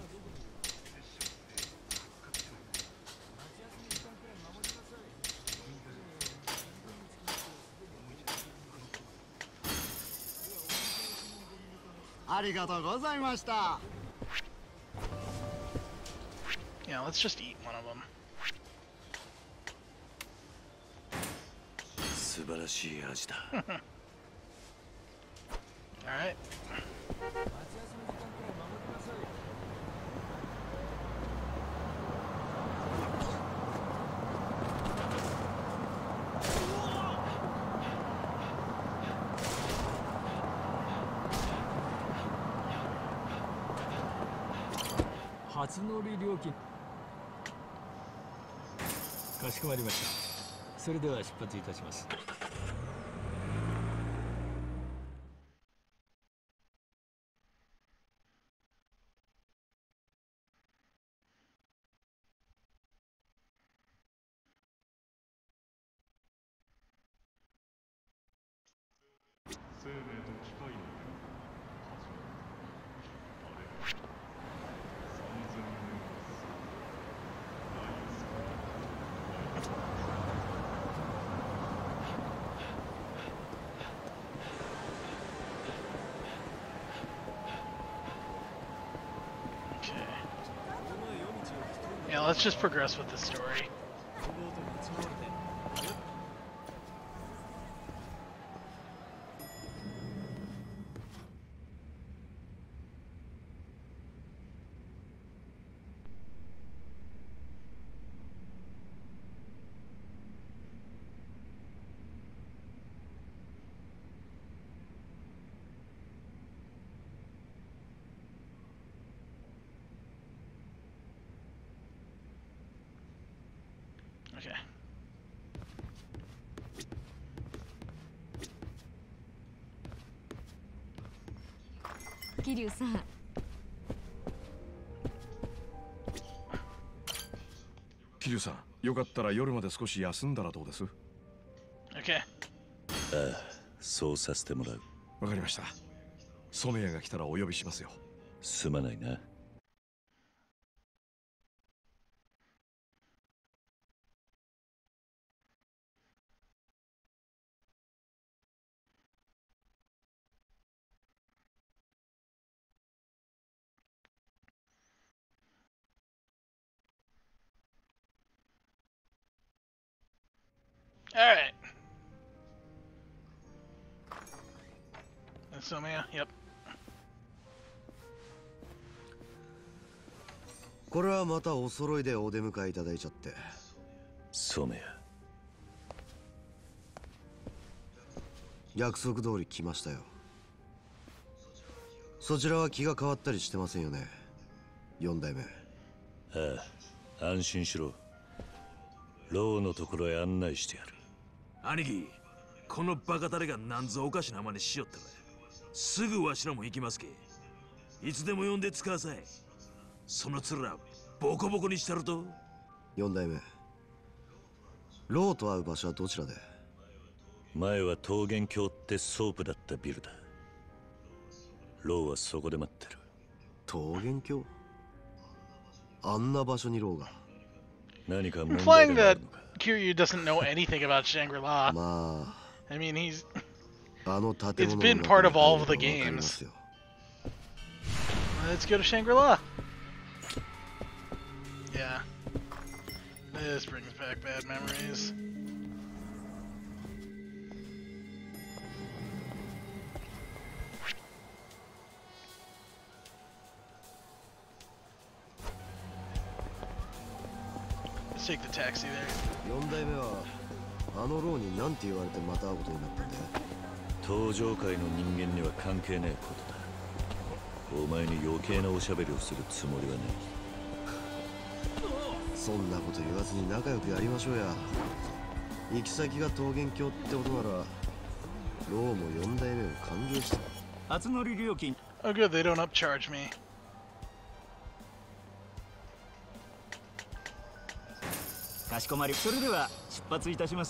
ありがとうございました。 Yeah, let's just eat one of them. 素晴らしい味だ。 Alright. 初乗り料金かしこまりました。それでは出発いたします。Yeah, let's just progress with the story. 桐生さん。 桐生さん、よかったら夜まで少し休んだらどうです？ Okay. ああ、そうさせてもらう。 わかりました。染谷が来たらお呼びしますよ。 すまないな。 All right. Somia, yep. これはまたお揃いでお出迎えいただいちゃって。 染谷。 約束通り来ましたよ。そちらは気が変わったりしてませんよね、4代目。 ああ、安心しろ。ローのところへ案内してやる。 兄貴、このバカタレがなんぞおかしな真似しよったらすぐわしらも行きますけ。いつでも呼んで使わさい。その面ボコボコにしたると。 4代目、ローと会う場所はどちらで？ 前は桃源郷ってソープだったビルだ。ローはそこで待ってる。 桃源郷？あんな場所にローが。 何か問題 Implying があ that るのか。 Kiryu doesn't know anything about Shangri-La. ま I mean, he's あ、あの建 it's 物 been の part 中 of に all 入 of れ the ばわかります games. よ。 Let's go to Shangri-La. Yeah. This brings back bad memories. Let's take the taxi there. 4代目はあのローに何て言われてまた会うことになったんだよ。 登場界の人間には関係ねえことだ。お前に余計なおしゃべりをするつもりはない。 そんなこと言わずに仲良くやりましょうや。行き先が桃源郷ってことならローも4代目を歓迎した。 初乗り料金。 Oh good, they don't upcharge me. かしこまり。それでは出発いたします。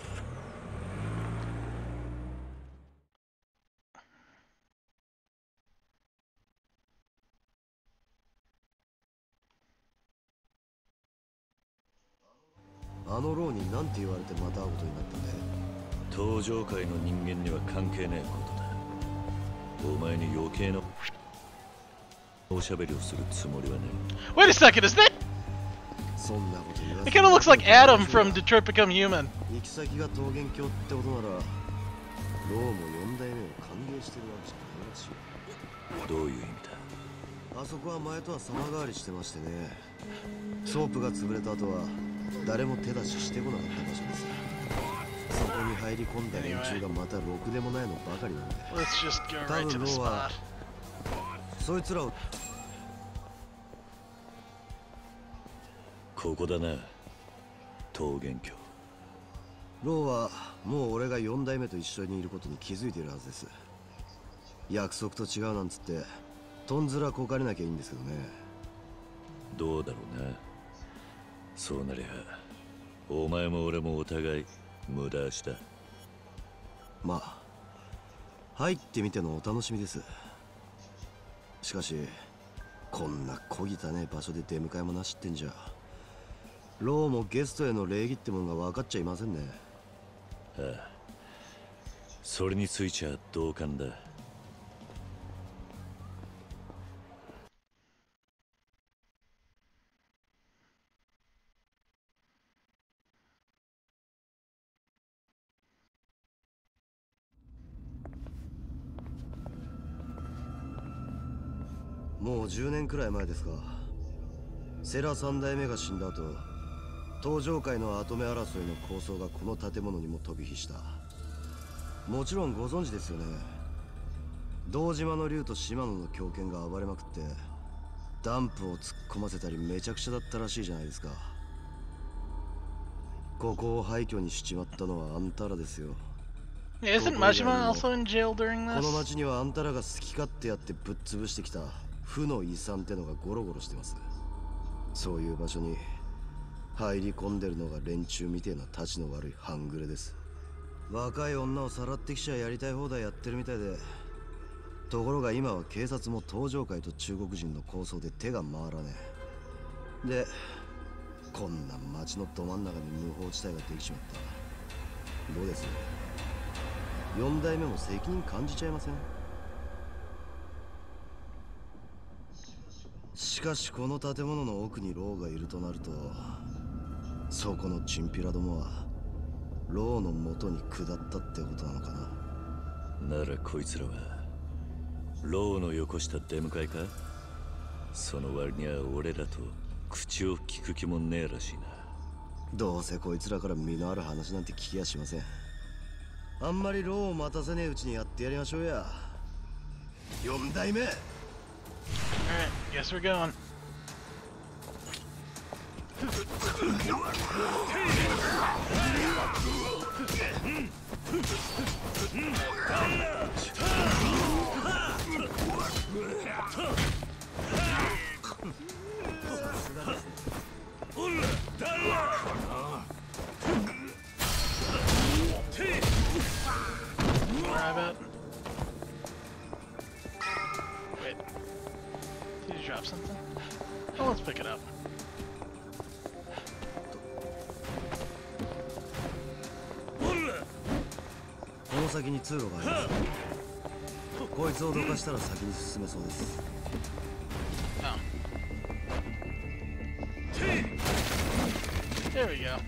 あのローに何て言われてまた会うことになったんだよ。 登場界の人間には関係ねえことだ。お前に余計なおしゃべりをするつもりはねえ。 Wait a second, is that? そんなこと言わず It kind of looks like Adam from Detroit Become Human. 行き先が桃源郷ってことならローも4代目を歓迎してるわけじゃないらしい。 どういう意味だ？ あそこは前とは様変わりしてましてね。ソープが潰れた後は誰も手出ししてこなかった場所です。そこに入り込んだ連中がまたろくでもないのばかりなんで。 Let's just go 多 right 分 to ロ the ーは spot. そいつらをここだな、桃源郷。 ローはもう俺が4代目と一緒にいることに気づいているはずです。約束と違うなんつってとんずらこかれなきゃいいんですけどね。 どうだろうな。そうなりゃお前も俺もお互い無駄足だ。 まあ入ってみてのお楽しみです。しかしこんな小汚ねえ場所で出迎えもなしってんじゃローもゲストへの礼儀ってものが分かっちゃいませんね。 ああ、それについちゃ同感だ。 もう10年くらい前ですか。セラ3代目が死んだ後、登場界の跡目争いの構想がこの建物にも飛び火した。もちろんご存知ですよね。堂島の竜と島野の狂犬が暴れまくってダンプを突っ込ませたりめちゃくちゃだったらしいじゃないですか。ここを廃墟にしちまったのはあんたらですよ。 Isn't Majima also in jail during こ this? の町にはあんたらが好き勝手やってぶっ潰してきた負の遺産ってのがゴロゴロしてます。そういう場所に入り込んでるのが連中みてえなたちの悪い半グレです。若い女をさらってきちゃやりたい放題やってるみたいで、ところが今は警察も東上会と中国人の抗争で手が回らねえ。で、こんな町のど真ん中に無法地帯ができちまった。どうです？4代目も責任感じちゃいません？しかしこの建物の奥にローがいるとなると、そこのチンピラどもはローの元に下ったってことなのかな。 ならこいつらはローのよこした出迎えか？その割には俺らと口を聞く気もねえらしいな。 どうせこいつらから身のある話なんて聞きやしません。あんまりローを待たせねえうちにやってやりましょうや。4代目。 Alright, guess we're going. Rabbit. Wait. Did you drop something? Oh, let's pick it up. この先に通路があります。こいつをどかしたら先に進めそうです。 Oh. There we go.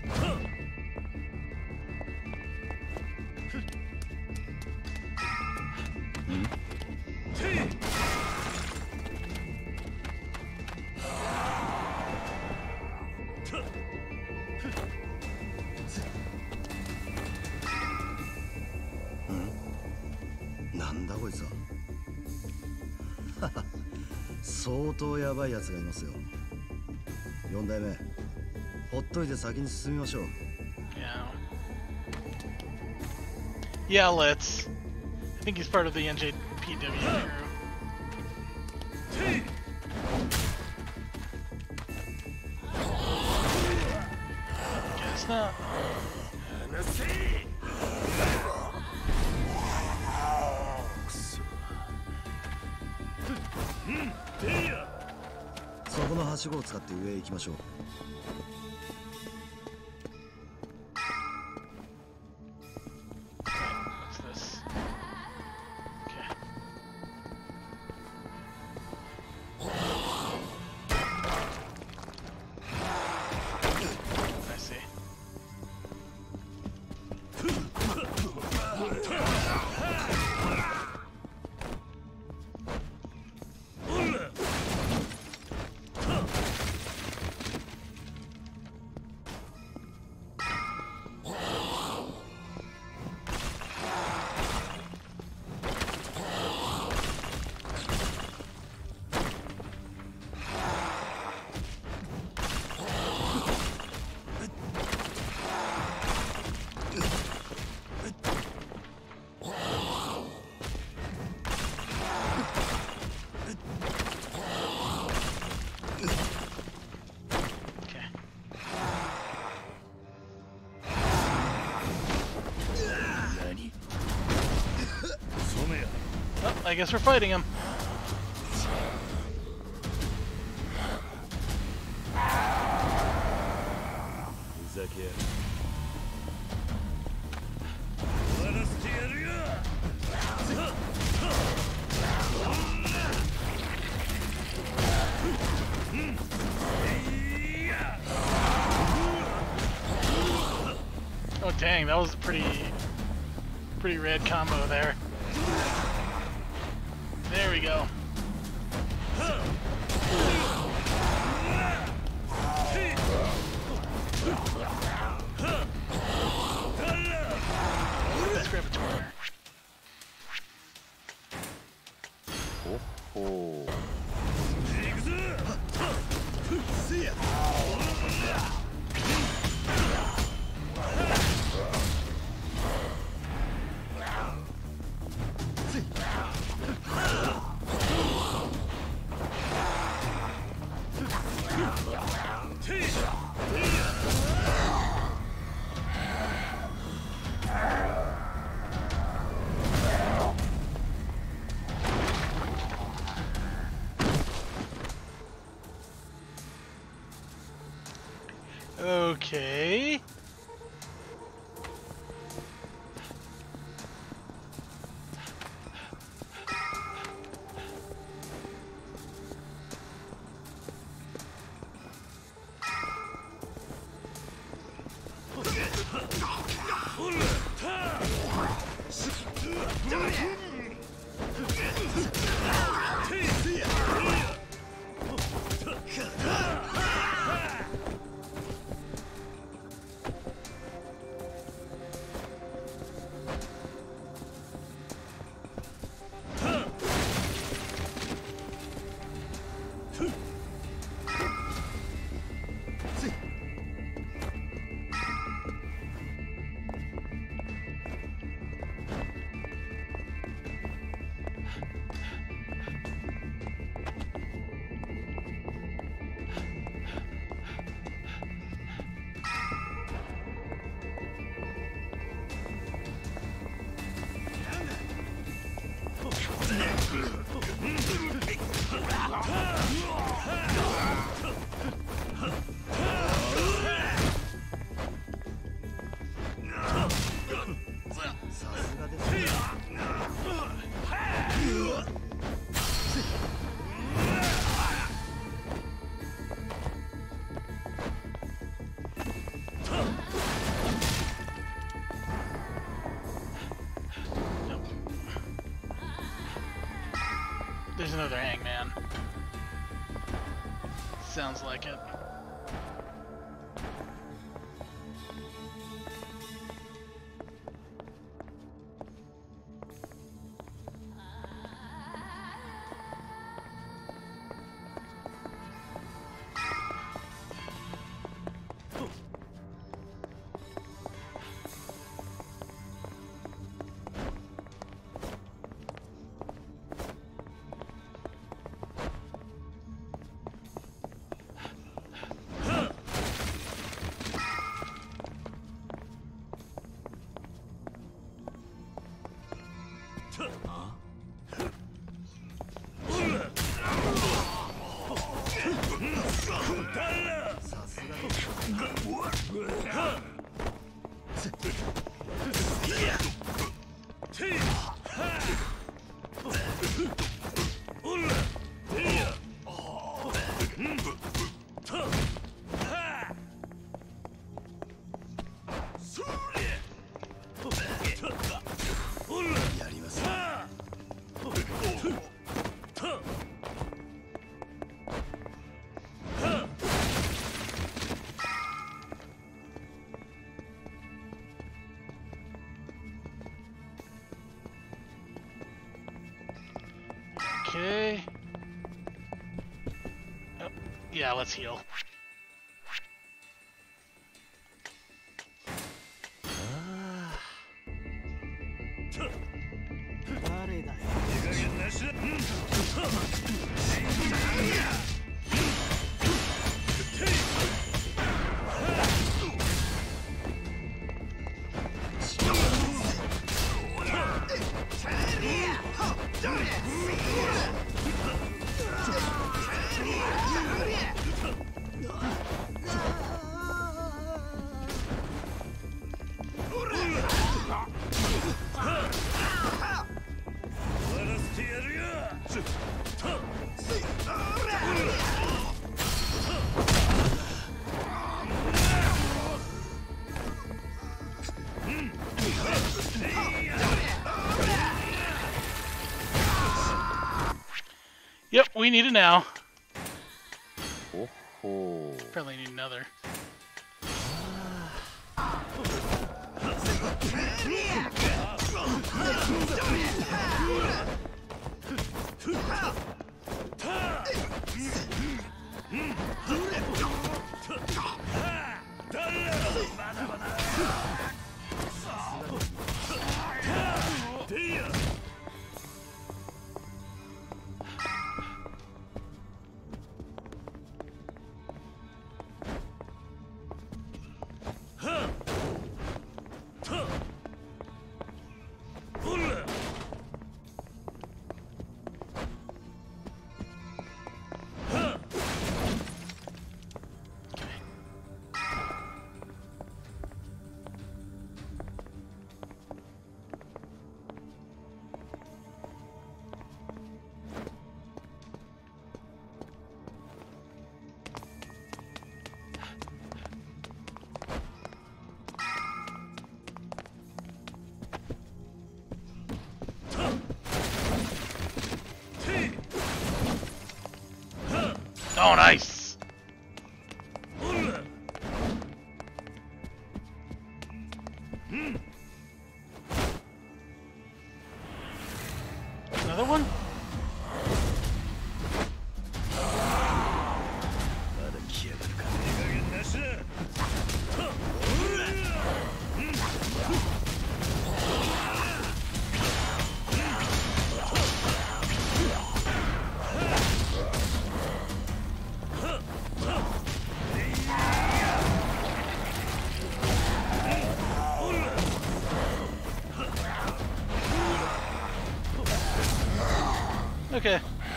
Hmm? なんだこいつは。相当やばいやつがいますよ。4代目、ほっといて先に進みましょう。 Yeah, let's. I think he's part of the NJPW crew. Guess not. そこのはしごを使って上へ行きましょう。 I guess we're fighting him. Oh dang, that was a pretty rad combo there. There we go. Let's grab a tour. Oh. See ya. Okay. There's another hangman. Sounds like it. Okay. Oh, yeah, let's heal. Yep, we need it now. Oh. Probably need another. another one? Okay.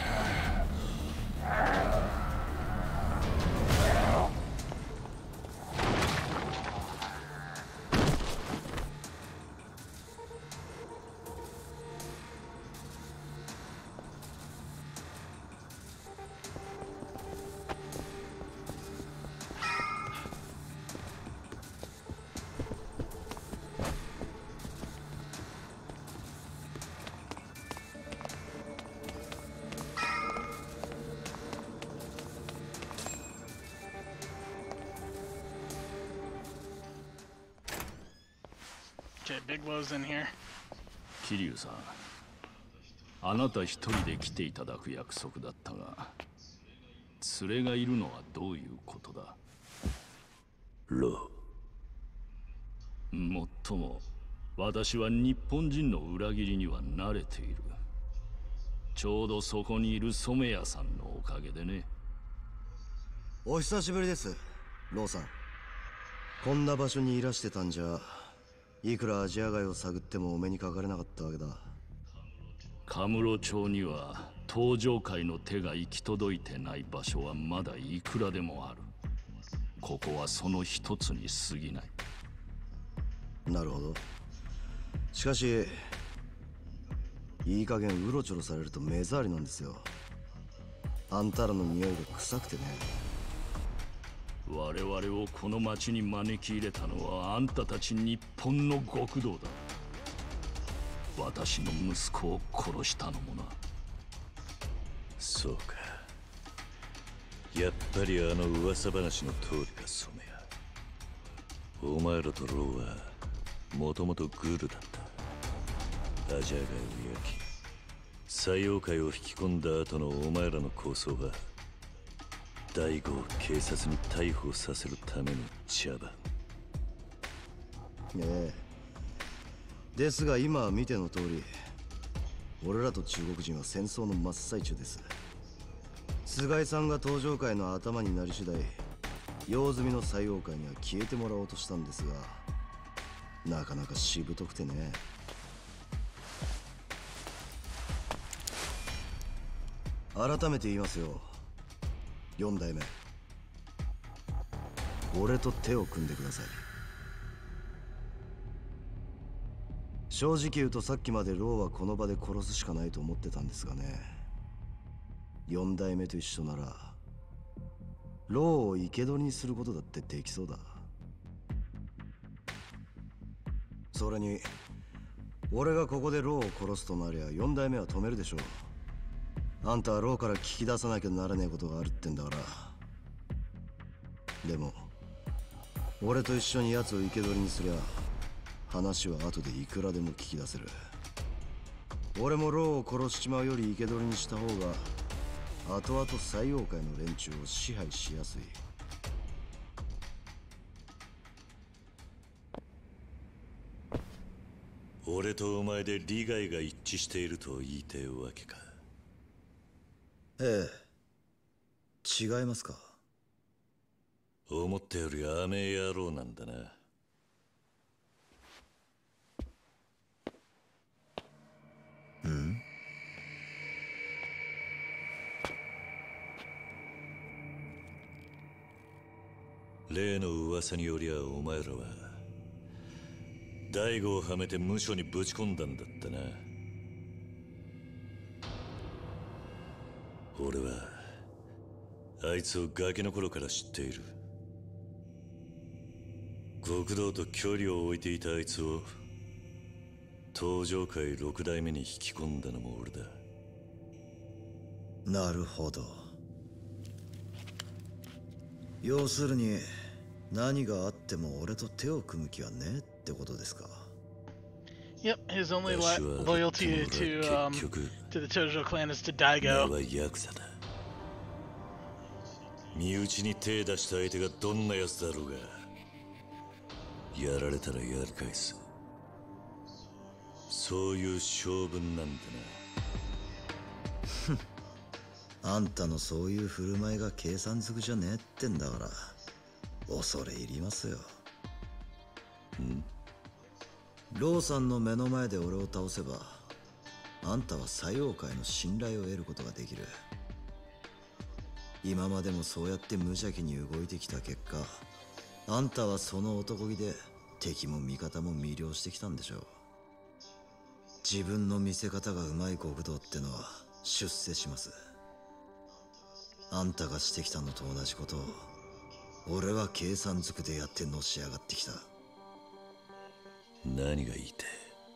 Okay, Bigelow's in here. 桐生さん、あなた一人で来ていただく約束だったが、連れがいるのはどういうことだ？ ロー。もっとも、私は日本人の裏切りには慣れている。ちょうどそこにいる染谷さんのおかげでね。 お久しぶりです、ローさん。こんな場所にいらしてたんじゃ、いくらアジア街を探ってもお目にかかれなかったわけだ。 カムロ町には東上界の手が行き届いてない場所はまだいくらでもある。ここはその一つに過ぎない。 なるほど。しかしいい加減うろちょろされると目障りなんですよ。あんたらの匂いが臭くてね。 我々をこの町に招き入れたのはあんたたち日本の極道だ。私の息子を殺したのもな。 そうか。やっぱりあの噂話の通りか、染谷。お前らとローはもともとグルだった。アジア街を焼き、西洋界を引き込んだ後のお前らの構想は、大悟を警察に逮捕させるための茶番。 ええ。ですが今見ての通り、俺らと中国人は戦争の真っ最中です。菅井さんが東上界の頭になり次第、用済みの西洋界には消えてもらおうとしたんですが、なかなかしぶとくてね。改めて言いますよ、4代目。俺と手を組んでください。正直言うとさっきまでローはこの場で殺すしかないと思ってたんですがね。4代目と一緒ならローを生け捕りにすることだってできそうだ。それに俺がここでローを殺すとなりゃ4代目は止めるでしょう。あんたはローから聞き出さなきゃならねえことがあるってんだから。でも俺と一緒に奴を生け捕りにすりゃ話は後でいくらでも聞き出せる。俺もローを殺しちまうより生け捕りにした方が後々西洋界の連中を支配しやすい。 俺とお前で利害が一致していると言いてえわけか。 ええ、違いますか。 思ったより甘え野郎なんだな。 うん？ 例の噂によりゃお前らは大悟をはめて無所にぶち込んだんだったな。俺はあいつをガキの頃から知っている。極道と距離を置いていたあいつを東上界6代目に引き込んだのも俺だ。 なるほど。要するに何があっても俺と手を組む気はねえってことですか。 Yep, his only loyalty to the Tojo clan is to Daigo. 身内に手出した相手がどんなやつだろうが、やられたらやり返す。そういう性分なんだな。あんたのそういう振る舞いが計算づくじゃねえってんだから、恐れ入りますよ。ローさんの目の前で俺を倒せば、あんたは作用界の信頼を得ることができる。今までもそうやって無邪気に動いてきた結果、あんたはその男気で敵も味方も魅了してきたんでしょう。自分の見せ方がうまい極道ってのは出世します。あんたがしてきたのと同じことを俺は計算づくでやってのし上がってきた。 何が言いて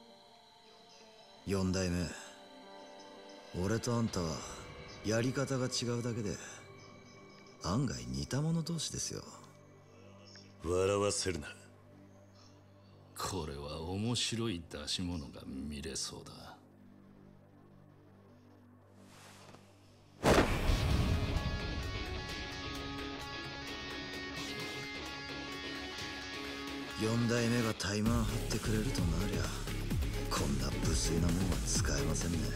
4代目、俺とあんたはやり方が違うだけで案外似た者同士ですよ。 笑わせるな。 これは面白い出し物が見れそうだ。 4代目が怠慢張ってくれるとなりゃ、こんな無粋なもんは使えませんね。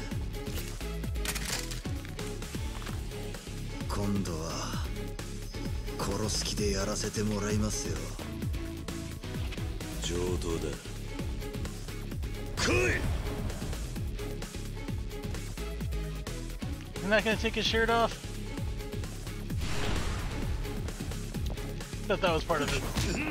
今度は殺す気でやらせてもらいますよ。 上等だ。来い。 You're not gonna take his shirt off? Thought that was part of it.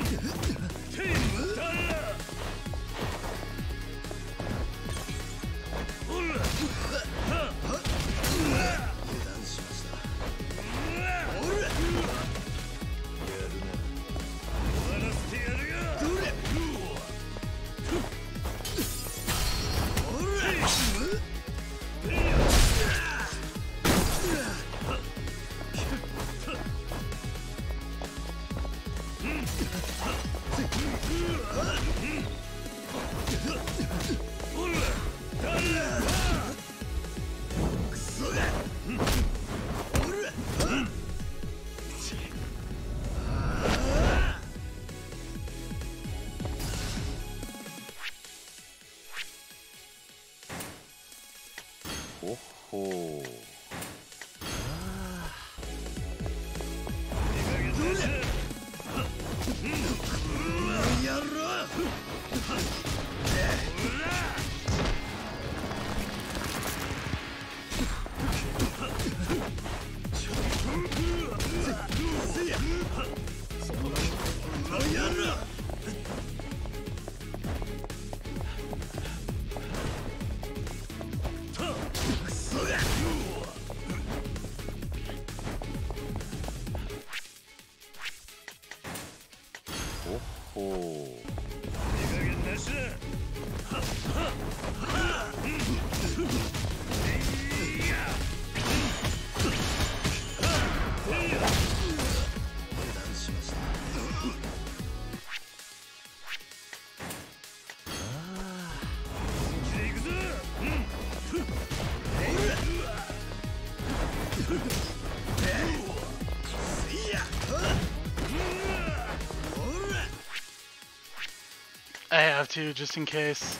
I have to, just in case.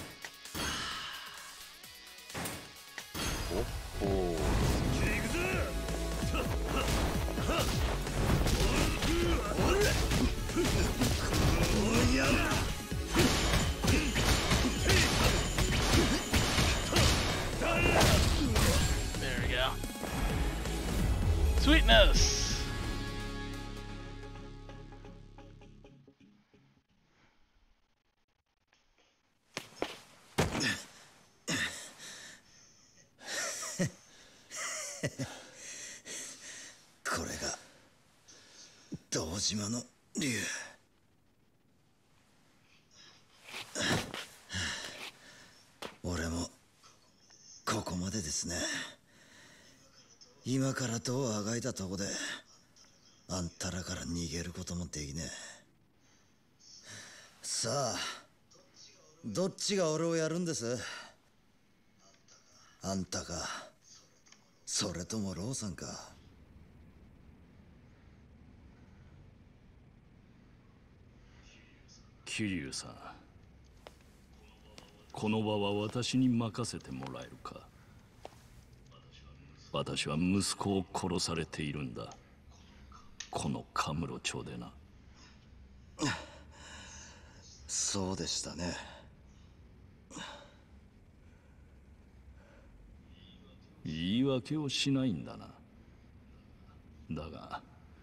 There we go. Sweetness! 俺もここまでですね。今からどうあがいたとこであんたらから逃げることもできねえ。さあどっちが俺をやるんです？あんたか、それともローさんか。 桐生さん、この場は私に任せてもらえるか。私は息子を殺されているんだ、このカムロ町でな。 そうでしたね。 言い訳をしないんだな。だが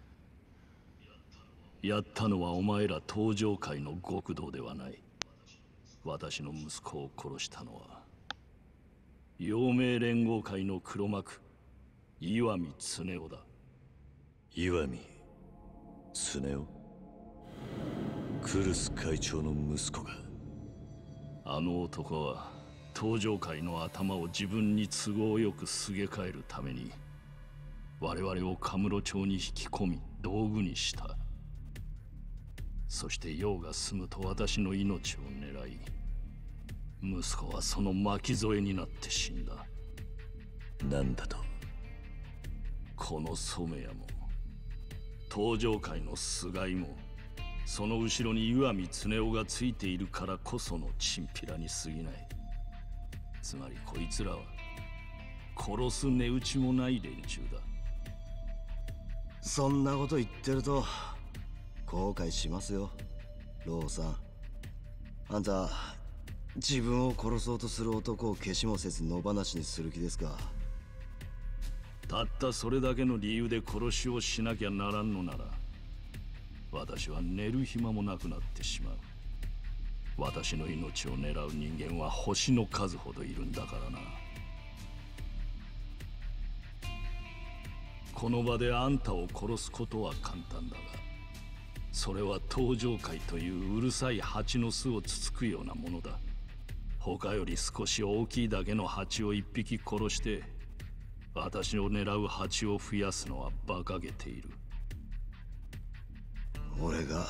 やったのはお前ら東上界の極道ではない。私の息子を殺したのは陽明連合会の黒幕岩見恒夫だ。 岩見恒夫、クルス会長の息子が。 あの男は東上界の頭を自分に都合よくすげ替えるために我々をカムロ町に引き込み道具にした。そして用が済むと私の命を狙い、息子はその巻き添えになって死んだ。 なんだと？ この染谷も東上界の菅井もその後ろに岩見恒夫がついているからこそのチンピラに過ぎない。つまりこいつらは殺す値打ちもない連中だ。 そんなこと言ってると後悔しますよ、ローさん。あんた自分を殺そうとする男を消しもせず野放しにする気ですか？ たったそれだけの理由で殺しをしなきゃならんのなら、私は寝る暇もなくなってしまう。私の命を狙う人間は星の数ほどいるんだからな。この場であんたを殺すことは簡単だが、それは東上界といううるさい蜂の巣をつつくようなものだ。他より少し大きいだけの蜂を一匹殺して私を狙う蜂を増やすのは馬鹿げている。 俺が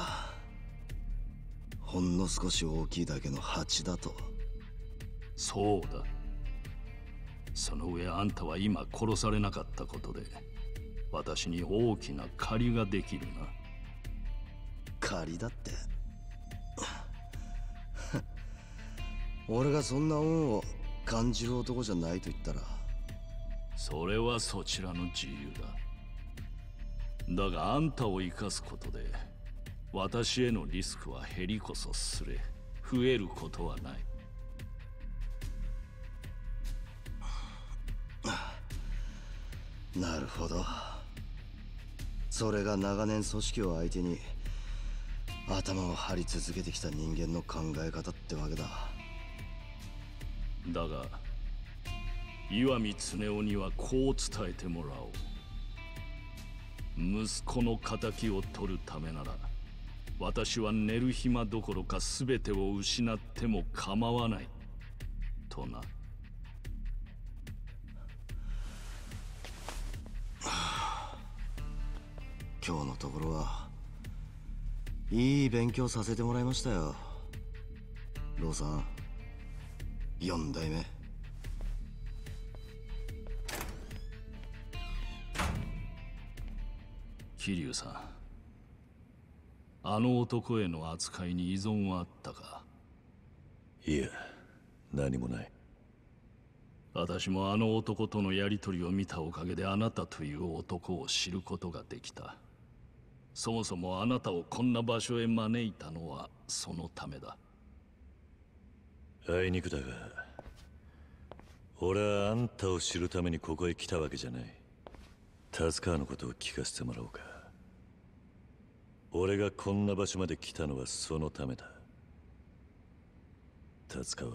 ほんの少し大きいだけの蜂だと？ そうだ。その上あんたは今殺されなかったことで私に大きな借りができるな。 借りだって俺がそんな恩を感じる男じゃないと言ったら。 それはそちらの自由だ。だがあんたを生かすことで私へのリスクは減りこそすれ増えることはない。 なるほど。それが長年組織を相手に頭を張り続けてきた人間の考え方ってわけだ。 だが岩見恒夫にはこう伝えてもらおう。息子の仇を取るためなら私は寝る暇どころか全てを失っても構わないとな。 今日のところはいい勉強させてもらいましたよ、ローさん。4代目。 桐生さん、あの男への扱いに依存はあったか？ いや、何もない。 私もあの男とのやり取りを見たおかげであなたという男を知ることができた。そもそもあなたをこんな場所へ招いたのはそのためだ。 あいにくだが、俺はあんたを知るためにここへ来たわけじゃない。達川のことを聞かせてもらおうか。俺がこんな場所まで来たのはそのためだ。達川は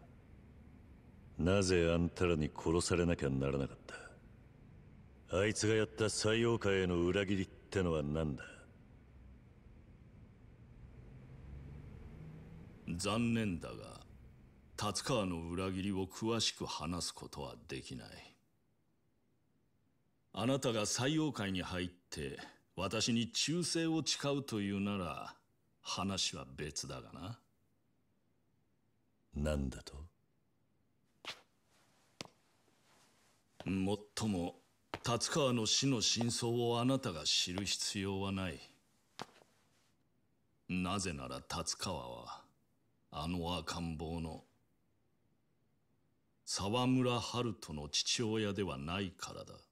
なぜあんたらに殺されなきゃならなかった？あいつがやった西洋界への裏切りってのは何だ？ 残念だが達川の裏切りを詳しく話すことはできない。あなたが西洋界に入って私に忠誠を誓うというなら話は別だがな。 なんだと？ もっとも達川の死の真相をあなたが知る必要はない。なぜなら達川はあの赤ん坊の沢村春人の父親ではないからだ。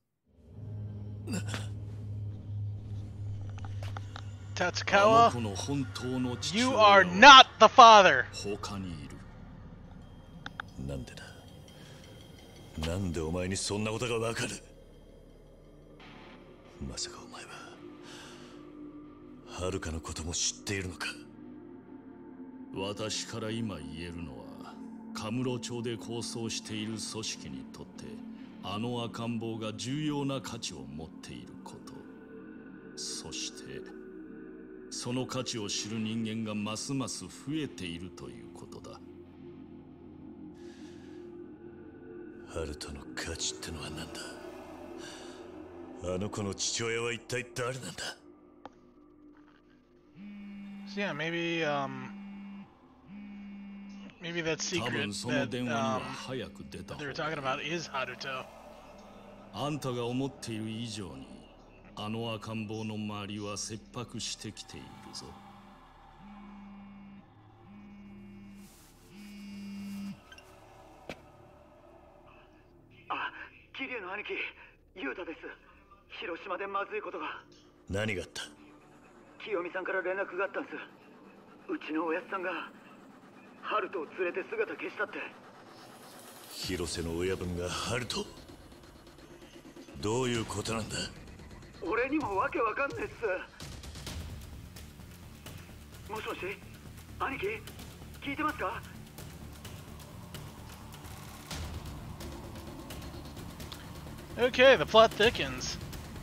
Tatsukawa, あの子の本当の父 you 親 are は not the father. 他にいる。 なんでだ？なんでお前にそんなことがわかる？まさかお前は遥のことも知っているのか？ 私から今言えるのは、カムロ町で構想している組織にとってあの赤ん坊が重要な価値を持っていること、そしてその価値を知る人間がますます増えているということだ。 ハルトの価値ってのは何だ？あの子の父親は一体誰なんだ？ So yeah, maybe that 多 secret 分その that 電話には早く出た they 方 were が talking about is Haruto. あんたが思っている以上にあの赤ん坊の周りは切迫してきているぞ。 あ、桐生の兄貴、雄太です。広島でまずいことが。 何があった？ 清美さんから連絡があったんです。うちのおやつさんが春人を連れて姿消したって。 広瀬の親分がハルト？どういうことなんだ？ 俺にもわけわかんねえっす。もしもし、兄貴、聞いてますか Okay, the plot thickens.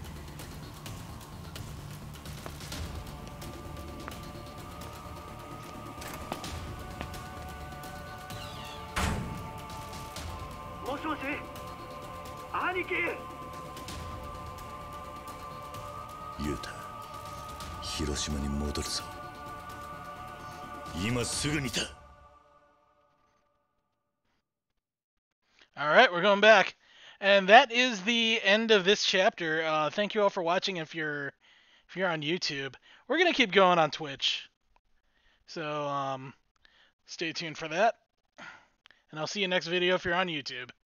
もしもし、兄貴。 雄太、広島に戻るぞ。今すぐにだ。 All right, we're going back. And that is the end of this chapter. Thank you all for watching if you're on YouTube. We're going to keep going on Twitch. So stay tuned for that. And I'll see you next video if you're on YouTube.